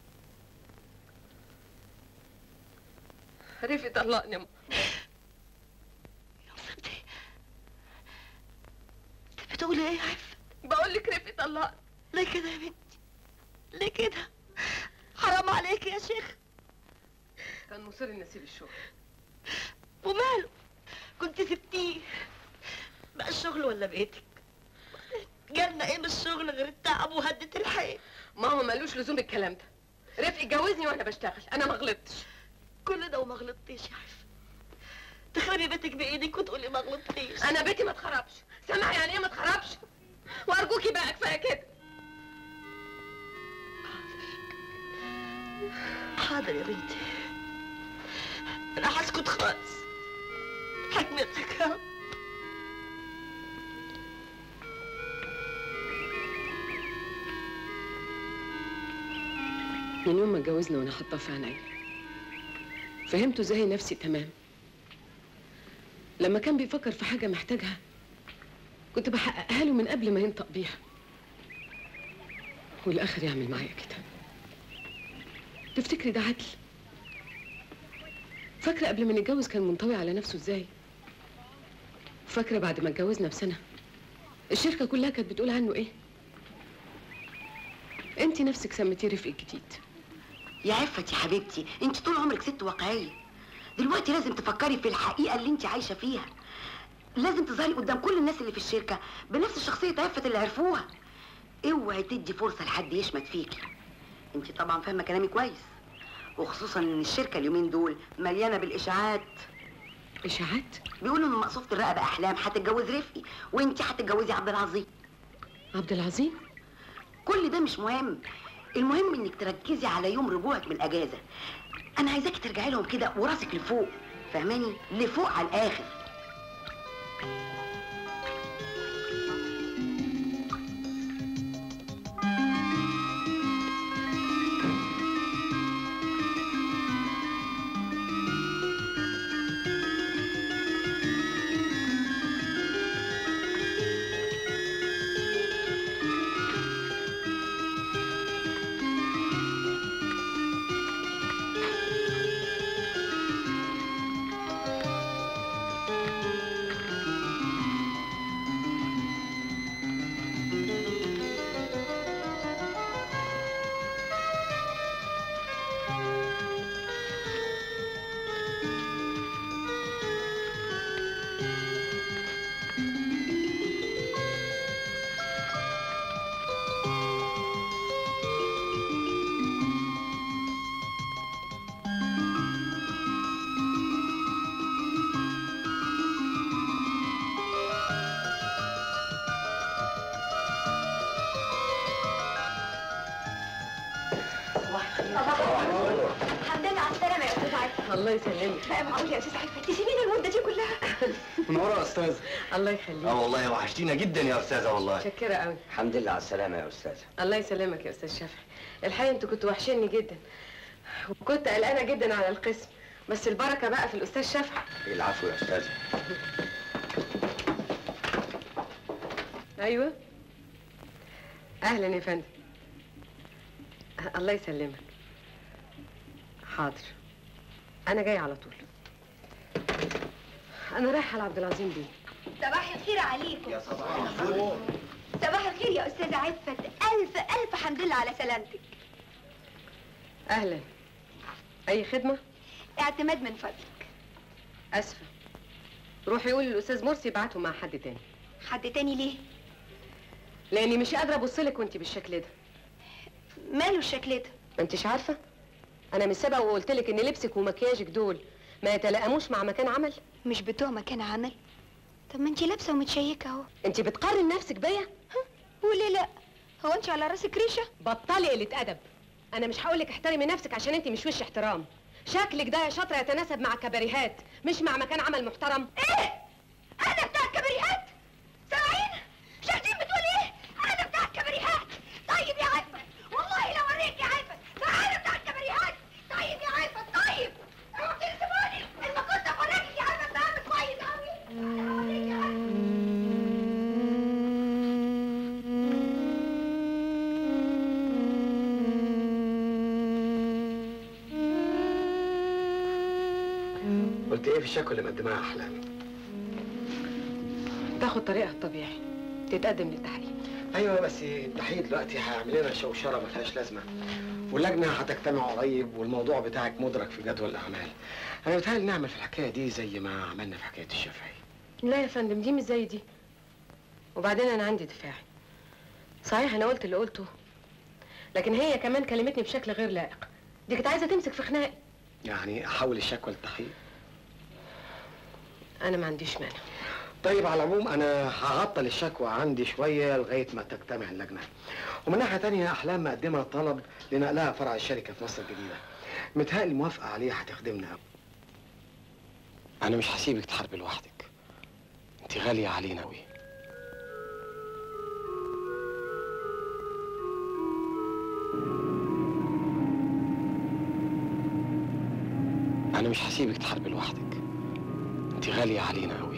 رفقي طلقني يا ماما. يا مصيبتي. انت بتقولي ايه يا عفة؟ بقول لك رفقي طلقني. ليه كده يا بنتي؟ ليه كده؟ حرام عليك يا شيخ. كان مصر اني اسيب الشغل. وماله؟ كنت سبتيه. بقى الشغل ولا بيتك؟ جالنا ايه من الشغل غير التعب وهدة الحياة؟ ما هو مالوش لزوم الكلام ده. رفقي اتجوزني وانا بشتغل، انا ما غلطتش. كل ده وما غلطتيش يا عفة. تخربي بيتك بايدك وتقولي ما غلطتيش. انا بيتي ما اتخربش. سامعه يعني ايه ما اتخربش؟ وارجوكي بقى كفايه كده. حاضر يا بنتي. انا هسكت خالص. حكمتك يا رب. من يوم ما اتجوزنا وانا حاطاه في عينيا. فهمته زي نفسي تمام. لما كان بيفكر في حاجه محتاجها كنت بحققها له من قبل ما ينطق بيها. والاخر يعمل معايا كده. تفتكري ده عدل؟ فاكره قبل ما نتجوز كان منطوي على نفسه ازاي؟ فاكره بعد ما اتجوزنا بسنه الشركه كلها كانت بتقول عنه ايه؟ انت نفسك سميتيه رفقي الجديد. يا عفة يا حبيبتي، انت طول عمرك ست واقعيه. دلوقتي لازم تفكري في الحقيقه اللي انت عايشه فيها. لازم تظهري قدام كل الناس اللي في الشركه بنفس شخصيه عفة اللي عرفوها. اوعي تدي فرصه لحد يشمت فيكي. انت طبعا فاهمه كلامي كويس، وخصوصا ان الشركه اليومين دول مليانه بالاشاعات. اشاعات؟ بيقولوا ان مقصوفه الرقبه احلام هتتجوز رفقي، وانت هتتجوزي عبد العظيم. عبد العظيم؟ كل ده مش مهم. المهم انك تركزي على يوم رجوعك من الاجازه. انا عايزاكي ترجعي لهم كده وراسك لفوق، فاهماني؟ لفوق على الاخر. الله يسلمك. بقى معقول يا استاذ عفة تسيبينا المده دي كلها؟ منورة يا استاذ. الله يخليك. اه والله وحشتينا جدا يا استاذه والله. متشكره قوي. الحمد لله على السلامه يا استاذه. الله يسلمك يا استاذ شافعي. الحقيقه انتوا كنتوا وحشيني جدا وكنت قلقانه جدا على القسم، بس البركه بقى في الاستاذ شافعي. العفو يا استاذه. ايوه اهلا يا فندم. الله يسلمك. حاضر انا جاي على طول. انا رايحه لعبد العظيم بيه. صباح الخير عليكم. يا صباح الفل. صباح الخير يا استاذه عفة، الف الف حمد لله على سلامتك. اهلا. اي خدمه؟ اعتماد من فضلك. اسفه. روحي قولي للاستاذ مرسي يبعته مع حد تاني. حد تاني ليه؟ لاني مش قادره ابص لك وانت بالشكل ده. ماله الشكل ده؟ ما انتش عارفه؟ انا من سبق وقلت لك ان لبسك ومكياجك دول ما يتلائموش مع مكان عمل. مش بتوع مكان عمل؟ طب ما انت لابسه ومتشيكه اهو. انت بتقارن نفسك بيا؟ وليه لا؟ هو انت على راسك ريشه؟ بطلي قله ادب. انا مش هقول لك احترمي نفسك عشان انت مش وش احترام. شكلك ده يا شاطره يتناسب مع كباريهات مش مع مكان عمل محترم. ايه؟ انا بتاع كباريهات؟ في الشكوى اللي مقدماها احلام؟ تاخد طريقها الطبيعي، تتقدم للتحقيق. ايوه بس التحقيق دلوقتي هيعمل لنا شوشره ملهاش لازمه، واللجنه هتجتمع قريب، والموضوع بتاعك مدرك في جدول الاعمال. انا بتهيألي نعمل في الحكايه دي زي ما عملنا في حكايه الشافعي. لا يا فندم، دي مش زي دي. وبعدين انا عندي دفاعي. صحيح انا قلت اللي قلته، لكن هي كمان كلمتني بشكل غير لائق. دي كانت عايزه تمسك في خناقي. يعني احول الشكوى للتحقيق؟ انا ما عنديش مانع. طيب على العموم انا هعطل الشكوى عندي شويه لغايه ما تجتمع اللجنه. ومن ناحيه تانية احلام مقدمه طلب لنقلها فرع الشركه في مصر الجديده. متهيألي الموافقه عليه هتخدمنا قوي. انا مش هسيبك تحاربي لوحدك، انت غاليه علينا قوي. انا مش هسيبك تحاربي لوحدك، انت غاليه علينا قوي.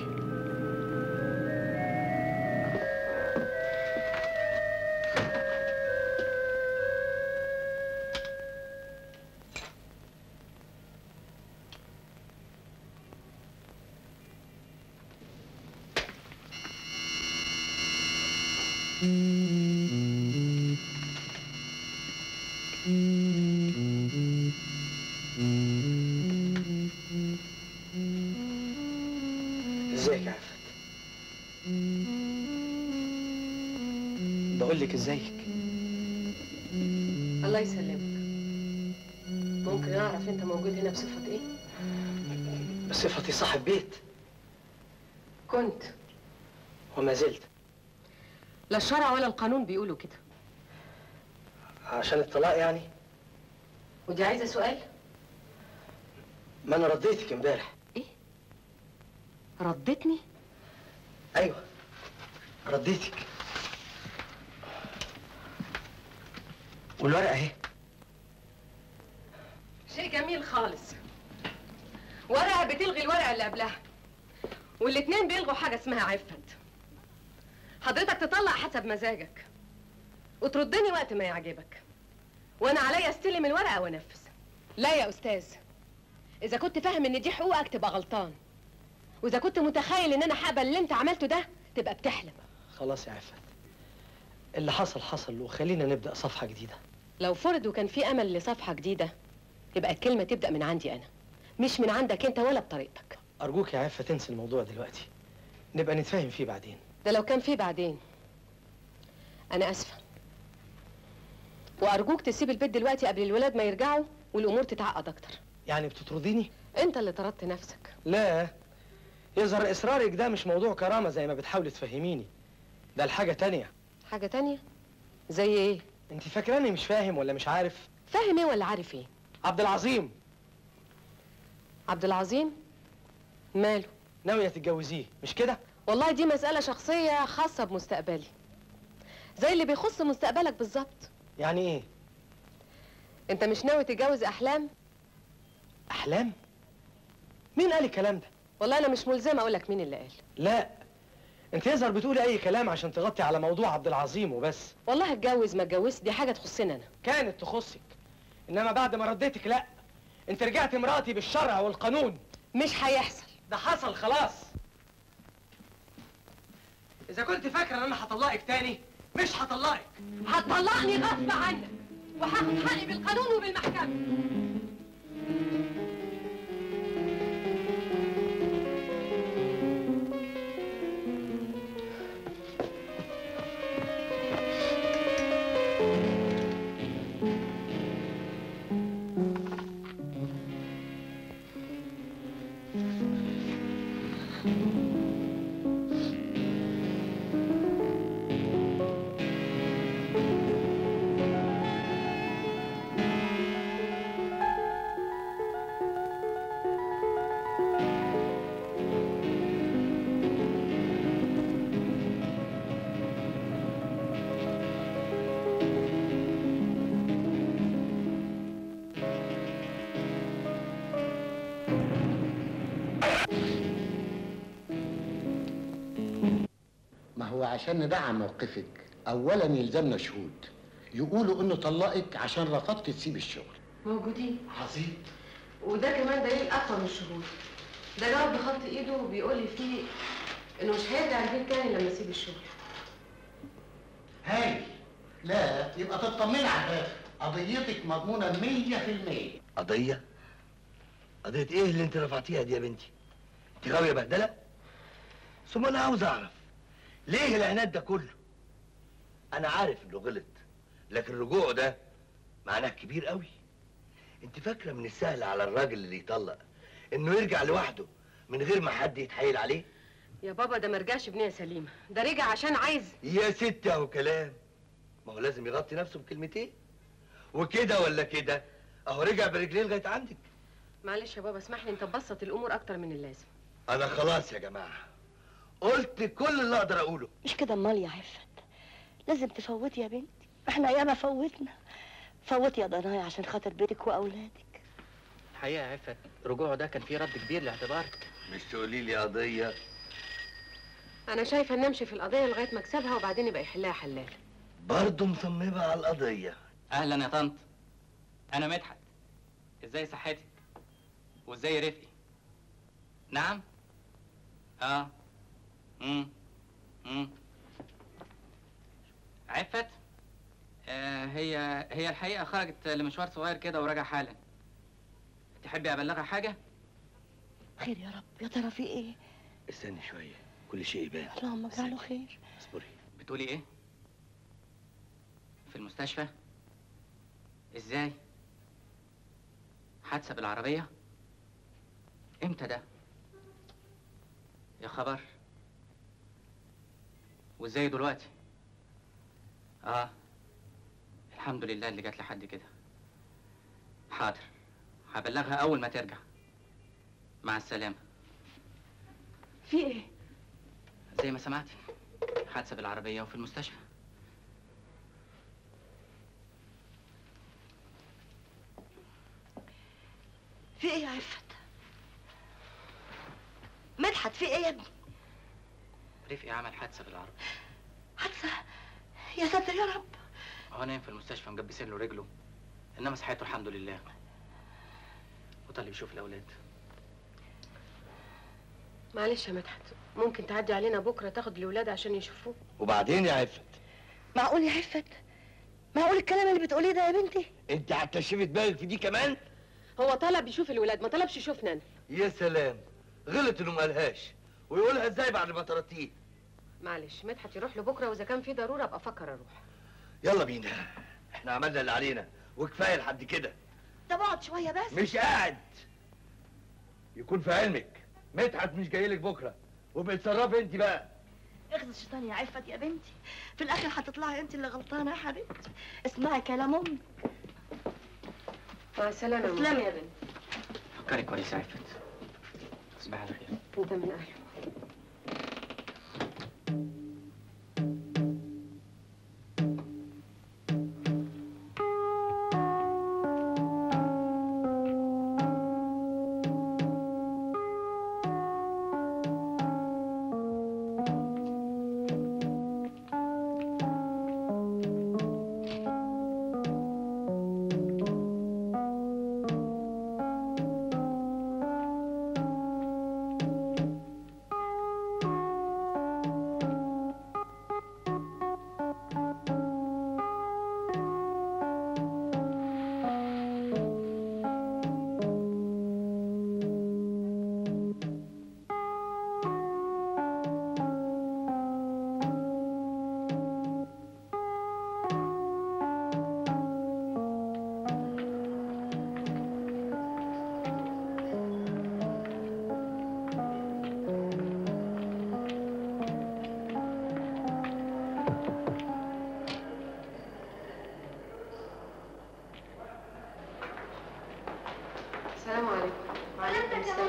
ازيك يا عفت؟ بقول لك ازيك؟ الله يسلمك. ممكن اعرف انت موجود هنا بصفه ايه؟ بصفتي صاحب بيت. كنت وما زلت. لا الشرع ولا القانون بيقولوا كده. عشان الطلاق يعني؟ ودي عايزه سؤال؟ ما انا رديتك امبارح. ردتني؟ ايوه رديتك. والورقه اهي. شيء جميل خالص. ورقه بتلغي الورقه اللي قبلها، والاتنين بيلغوا حاجه اسمها عفت. حضرتك تطلق حسب مزاجك وتردني وقت ما يعجبك، وانا عليا استلم الورقه وانفذ. لا يا استاذ، اذا كنت فاهم ان دي حقوقك تبقى غلطان، واذا كنت متخيل ان انا هقبل اللي انت عملته ده تبقى بتحلم. خلاص يا عفت، اللي حصل حصل، وخلينا نبدا صفحه جديده. لو فرض وكان في امل لصفحه جديده، يبقى الكلمه تبدا من عندي انا، مش من عندك انت ولا بطريقتك. ارجوك يا عفت تنسي الموضوع دلوقتي، نبقى نتفاهم فيه بعدين. ده لو كان فيه بعدين. انا اسفه، وارجوك تسيب البيت دلوقتي قبل الولاد ما يرجعوا والامور تتعقد اكتر. يعني بتطرديني؟ انت اللي طردت نفسك. لا، يظهر اصرارك ده مش موضوع كرامه زي ما بتحاولي تفهميني، ده الحاجه تانية. حاجه تانية؟ زي ايه؟ انت فاكراني مش فاهم ولا مش عارف؟ فاهم ايه ولا عارف ايه؟ عبد العظيم. عبد العظيم؟ ماله؟ ناويه تتجوزيه مش كده؟ والله دي مساله شخصيه خاصه بمستقبلي، زي اللي بيخص مستقبلك بالظبط. يعني ايه؟ انت مش ناوي تتجوز احلام؟ احلام؟ مين قال الكلام ده؟ والله انا مش ملزمه اقول لك مين اللي قال. لا، انت يظهر بتقولي اي كلام عشان تغطي على موضوع عبد العظيم وبس. والله اتجوز ما اتجوزش دي حاجه تخصني انا. كانت تخصك، انما بعد ما رديتك لا، انت رجعت مراتي بالشرع والقانون. مش هيحصل. ده حصل خلاص. اذا كنت فاكره ان انا هطلقك تاني، مش هطلقك. هتطلقني غصب عنك، وهاخد حقي بالقانون وبالمحكمه. عشان ندعم موقفك اولا يلزمنا شهود يقولوا انه طلقك عشان رفضت تسيب الشغل. موجودين. عظيم. وده كمان دليل اقوى من الشهود. ده جواب بخط ايده وبيقول لي فيه انه مش هيرجع البيت تاني لما يسيب الشغل. هاي لا يبقى تطمني على الاخر، قضيتك مضمونه مية في المية. قضية؟ قضية ايه اللي انت رفعتيها دي يا بنتي؟ انت غاوية بهدلة؟ ثم انا عاوز اعرف ليه العناد ده كله؟ انا عارف انه غلط، لكن رجوعه ده معناه كبير قوي. انت فاكرة من السهل على الراجل اللي يطلق انه يرجع لوحده من غير ما حد يتحايل عليه؟ يا بابا ده مرجعش بنية سليمة، ده رجع عشان عايز. يا ستي اهو كلام، ما هو لازم يغطي نفسه بكلمتين، وكده ولا كده اهو رجع برجليه لغايه عندك. معلش يا بابا اسمح لي، انت تبسط الامور اكتر من اللازم. انا خلاص يا جماعه قلت كل اللي اقدر اقوله. مش كده امال يا عفت، لازم تفوتي يا بنتي، احنا ياما فوتنا. فوتي يا ضنايا عشان خاطر بيتك واولادك. الحقيقه يا عفت رجوعه ده كان فيه رد كبير لاعتبارك. مش تقولي لي قضيه؟ انا شايفه ان امشي في القضيه لغايه ما اكسبها وبعدين يبقى يحلها حلال. برضه مصممه على القضيه؟ اهلا يا طنط، انا مدحت. ازاي صحتك؟ وازاي رفقي؟ نعم؟ اه امم امم عفت؟ آه هي هي الحقيقه خرجت لمشوار صغير كده وراجع حالا. تحبي ابلغها حاجه؟ خير يا رب، يا ترى في ايه؟ استني شويه كل شيء يبان. اللهم اجعله خير. اصبري. بتقولي ايه؟ في المستشفى؟ ازاي؟ حادثة بالعربية؟ امتى ده؟ يا خبر. وازاي دلوقتي؟ اه الحمد لله اللي جات لحد كده. حاضر، هبلغها اول ما ترجع. مع السلامة. في ايه؟ زي ما سمعتي، حادثة بالعربية وفي المستشفى. في ايه يا عفت؟ مدحت في ايه يا ابني؟ رفقي عمل حادثة بالعربية. حادثة؟ يا ساتر يا رب. هو نايم في المستشفى مجبسين له رجله، انما صحته الحمد لله. وطلب يشوف الاولاد. معلش يا مدحت، ممكن تعدي علينا بكره تاخد الولاد عشان يشوفوه؟ وبعدين يا عفت؟ معقول يا عفت؟ معقول الكلام اللي بتقوليه ده يا بنتي؟ انت هتشوفي دماغك في دي كمان؟ هو طلب يشوف الولاد، ما طلبش يشوفنا انا. يا سلام، غلط انه ما قالهاش، ويقولها ازاي بعد ما طردتيه؟ معلش مدحت يروح له بكره، واذا كان في ضروره ابقى افكر اروح. يلا بينا، احنا عملنا اللي علينا وكفايه لحد كده. طب اقعد شويه بس. مش قاعد. يكون في علمك مدحت مش جاي لك بكره، وبتصرفي انت بقى. اخذ الشيطان يا عفت يا بنتي، في الاخر هتطلعي انت اللي غلطانه يا حبيبتي. اسمعي كلام امك. مع السلامه. تسلمي يا بنتي. فكري كويس يا عفت. تصبحي على خير. انت من اهله. السلام عليكم. وعليكم السلام.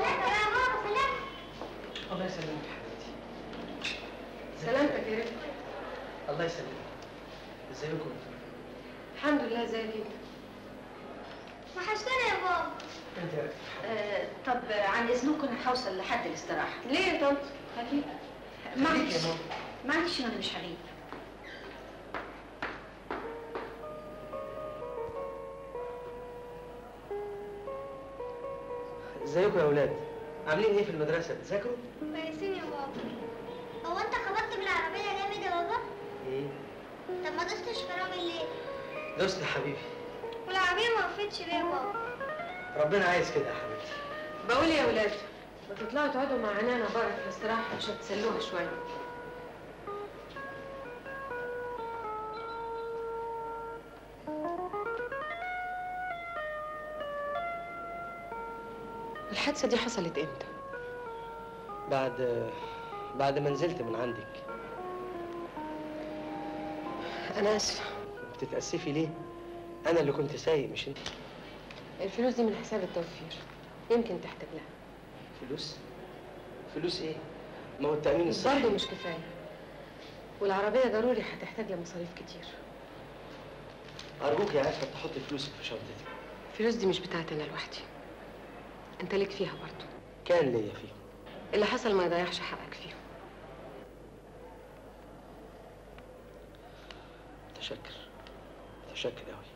الله يسلمك يا حبيبتي. سلامتك يا رفقي. الله يسلمك. ازيكم؟ الحمد لله. ازيك انت؟ وحشتنا يا بابا. انت يا رفقي. آه طب عن اذنكم انا هوصل لحد الاستراحه. ليه يا طنط؟ خليك. معلش معلش انا مش هغيب. ازيكم يا اولاد؟ عاملين ايه في المدرسه؟ بتذاكروا؟ كويسين يا بابا. هو انت خبطت بالعربية جامد يا بابا؟ ايه؟ طب ما دوستش فرامل ليه؟ دوست يا حبيبي. والعربية ما وقفتش ليه يا بابا؟ ربنا عايز كده يا حبيبتي. بقول يا ولاد ما تطلعوا تقعدوا مع عنانا بره في الاستراحه عشان تسلوها شويه. الحادثه دي حصلت امتى؟ بعد بعد ما نزلت من عندك. انا اسفه. بتتاسفي ليه؟ انا اللي كنت سايق مش انت. الفلوس دي من حساب التوفير، يمكن تحتاج لها. فلوس؟ فلوس ايه؟ ما هو التأمين الصحي برضه مش كفاية، والعربية ضروري هتحتاج لمصاريف كتير. أرجوك يا عفة تحطي فلوسك في شنطتي. الفلوس دي مش بتاعتي أنا لوحدي، أنت ليك فيها برضه. كان ليا فيها. اللي حصل ما يضيعش حقك فيهم. متشكر متشكر أوي.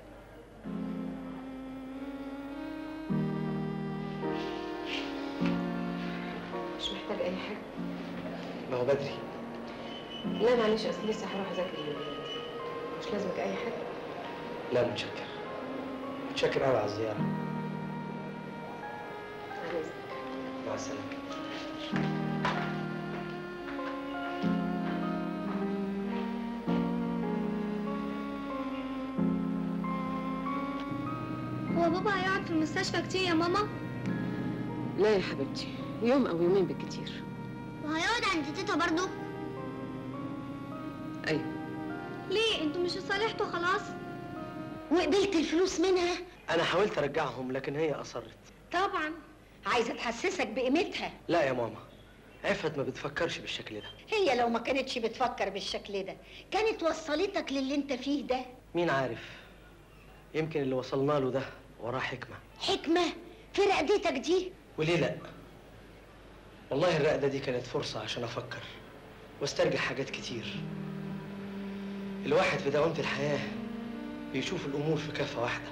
مش محتاج أي حاجة؟ ما هو بدري. لا معلش، أصل لسه هروح أذاكر الولاد. مش لازمك أي حاجة؟ لا متشكر متشكر أوي على الزيارة. على إذنك. مع السلامة. هو بابا هيقعد في المستشفى كتير يا ماما؟ لا يا حبيبتي، يوم أو يومين بالكتير. وهيقعد عند تيتا برضو؟ أيوه. ليه؟ انتوا مش صالحتوا خلاص؟ وقبلت الفلوس منها؟ أنا حاولت أرجعهم لكن هي أصرت. طبعا عايزة تحسسك بقيمتها. لا يا ماما، عفت ما بتفكرش بالشكل ده. هي لو ما كانتش بتفكر بالشكل ده كانت وصلتك للي انت فيه ده. مين عارف، يمكن اللي وصلنا له ده وراه حكمة. حكمة في رقدتك دي؟ وليه لا؟ والله الرقدة دي كانت فرصة عشان أفكر واسترجع حاجات كتير. الواحد في دوامة الحياة بيشوف الأمور في كفة واحدة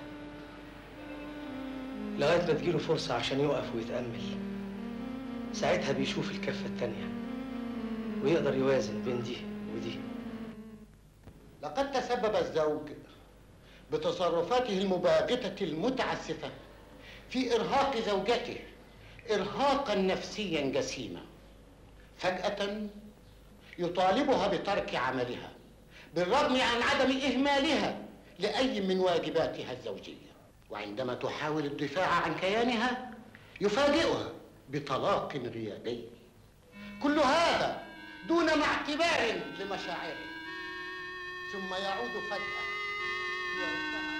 لغاية ما تجيله فرصة عشان يقف ويتأمل. ساعتها بيشوف الكفة التانية ويقدر يوازن بين دي ودي. لقد تسبب الزوج بتصرفاته المباغتة المتعسفة في إرهاق زوجته إرهاقا نفسيا جسيما. فجأة يطالبها بترك عملها بالرغم عن عدم إهمالها لأي من واجباتها الزوجية، وعندما تحاول الدفاع عن كيانها يفاجئها بطلاق غيابي. كل هذا دون ما اعتبار لمشاعره، ثم يعود فجأة يرجع.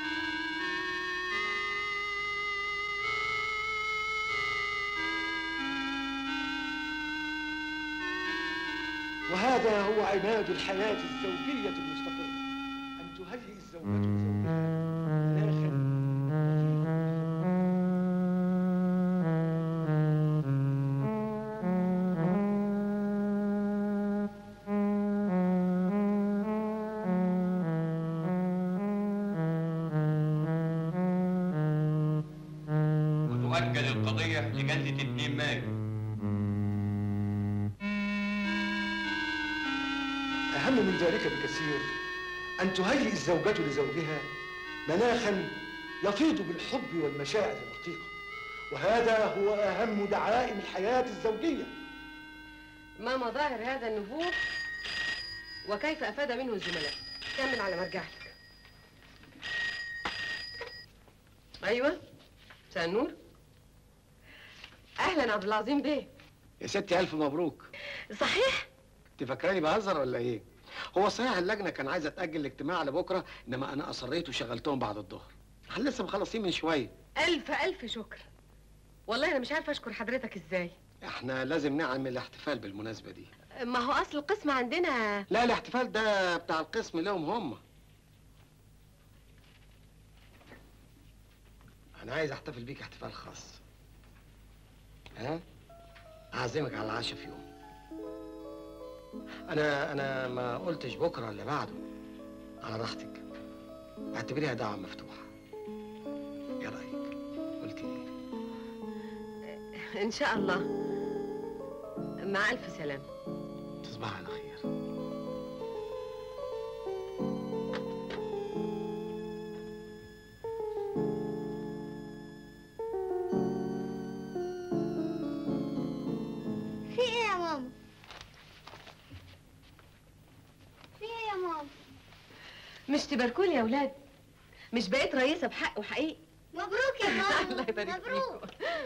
وهذا هو عماد الحياة الزوجية المستقرة، أن تهيئ الزوجة لزوجها مناخا وتؤجل القضية لجلسة اتنين مايو. أهم من ذلك بكثير أن تهيئ الزوجة لزوجها مناخا يفيض بالحب والمشاعر الرقيقة، وهذا هو أهم دعائم الحياة الزوجية. ما مظاهر هذا النفوذ وكيف أفاد منه الزملاء؟ كمل على مرجع لك. أيوه، مساء النور. أهلا عبد العظيم بيه. يا ستي ألف مبروك. صحيح؟ أنت فاكراني بهزر ولا إيه؟ هو صحيح اللجنة كان عايزة تأجل الاجتماع لبكرة، إنما أنا أصريت وشغلتهم بعد الظهر. احنا لسه مخلصين من شوية. ألف ألف شكر. والله أنا مش عارفة أشكر حضرتك إزاي. احنا لازم نعمل الاحتفال بالمناسبة دي. ما هو أصل القسم عندنا. لا، الاحتفال ده بتاع القسم لهم هم. أنا عايز أحتفل بيك احتفال خاص. ها؟ أعزمك على العشاء في يوم. أنا أنا ما قلتش بكرة ولا بعده. على راحتك. اعتبريها دعوة مفتوحة. إيه رأيك؟ قلت إيه؟ إن شاء الله. مع الف سلامه. تصبح على خير. في ايه يا ماما؟ في ايه يا ماما؟ مش تباركولي يا ولاد؟ مش بقيت رئيسه بحق وحقيقي؟ مبروك يا ماما. الله يبارك مبروك.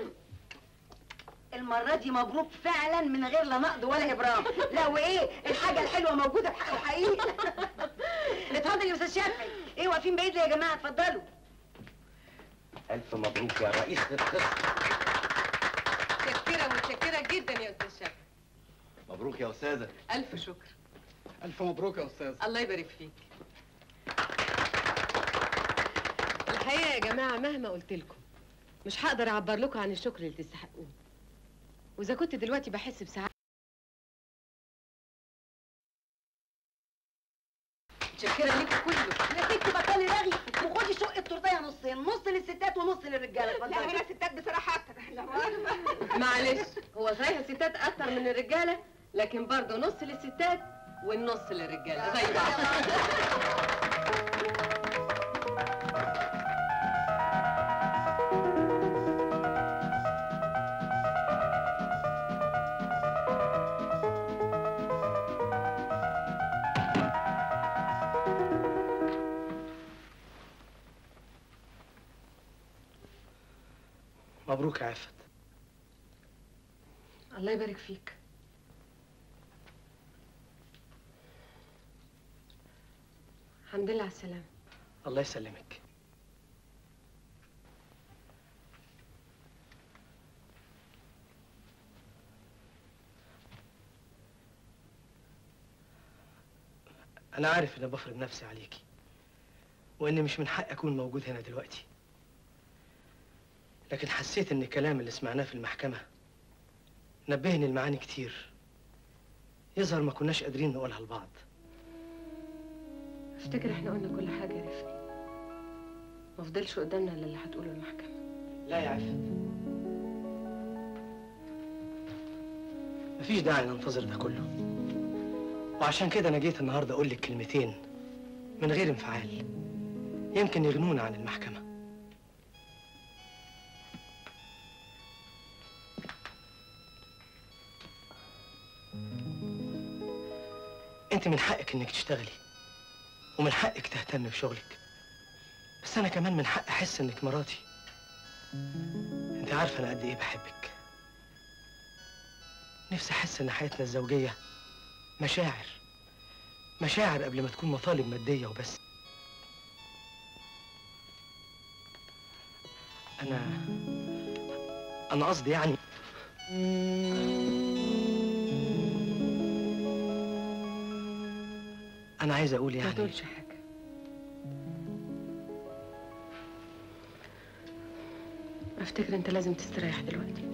المرة دي مبروك فعلا من غير لا نقد ولا ابرام. لا وايه الحاجة الحلوة موجودة بحق وحقيقي. اتفضل يا استاذ شافعي. ايه واقفين بعيد ليه يا جماعة؟ اتفضلوا. الف مبروك يا رئيس القسم. متشكره متشكره جدا يا استاذ شافعي. مبروك يا استاذه. الف شكر. الف مبروك يا استاذ. الله يبارك فيك. الحقيقه يا جماعه مهما قلت لكم مش هقدر اعبر لكم عن الشكر اللي تستحقوه. واذا كنت دلوقتي بحس بسعاده متشكره ليكم كله. يا ستي بطلي رغي وخدي شق التورتيه نصين، نص للستات ونص للرجاله. اتفضلي. لا انا الستات بصراحه اكتر. لا مؤاخذه. معلش هو صحيح الستات اكتر من الرجاله لكن برضه نص للستات والنص للرجاله زي بعض. مبروك يا عفت. الله يبارك فيك. الحمد لله على السلامة. الله يسلمك. أنا عارف إني بفرض نفسي عليكي وإني مش من حقي أكون موجود هنا دلوقتي، لكن حسيت إن الكلام اللي سمعناه في المحكمة نبهني لمعاني كتير يظهر ما كناش قادرين نقولها لبعض. افتكر احنا قلنا كل حاجة يا رفقي. ما فضلش قدامنا الا اللي هتقوله المحكمة. لا يا عفت، مفيش داعي ننتظر ده كله، وعشان كده أنا جيت النهاردة أقول لك كلمتين من غير انفعال يمكن يغنونا عن المحكمة. انت من حقك انك تشتغلي ومن حقك تهتمي بشغلك، بس انا كمان من حق احس انك مراتي. انت عارفه انا قد ايه بحبك. نفسي احس ان حياتنا الزوجيه مشاعر مشاعر قبل ما تكون مطالب ماديه وبس. انا انا قصدي يعني أنا عايز أقول يعني ما تقولش حاجة. أفتكر أنت لازم تستريح دلوقتي.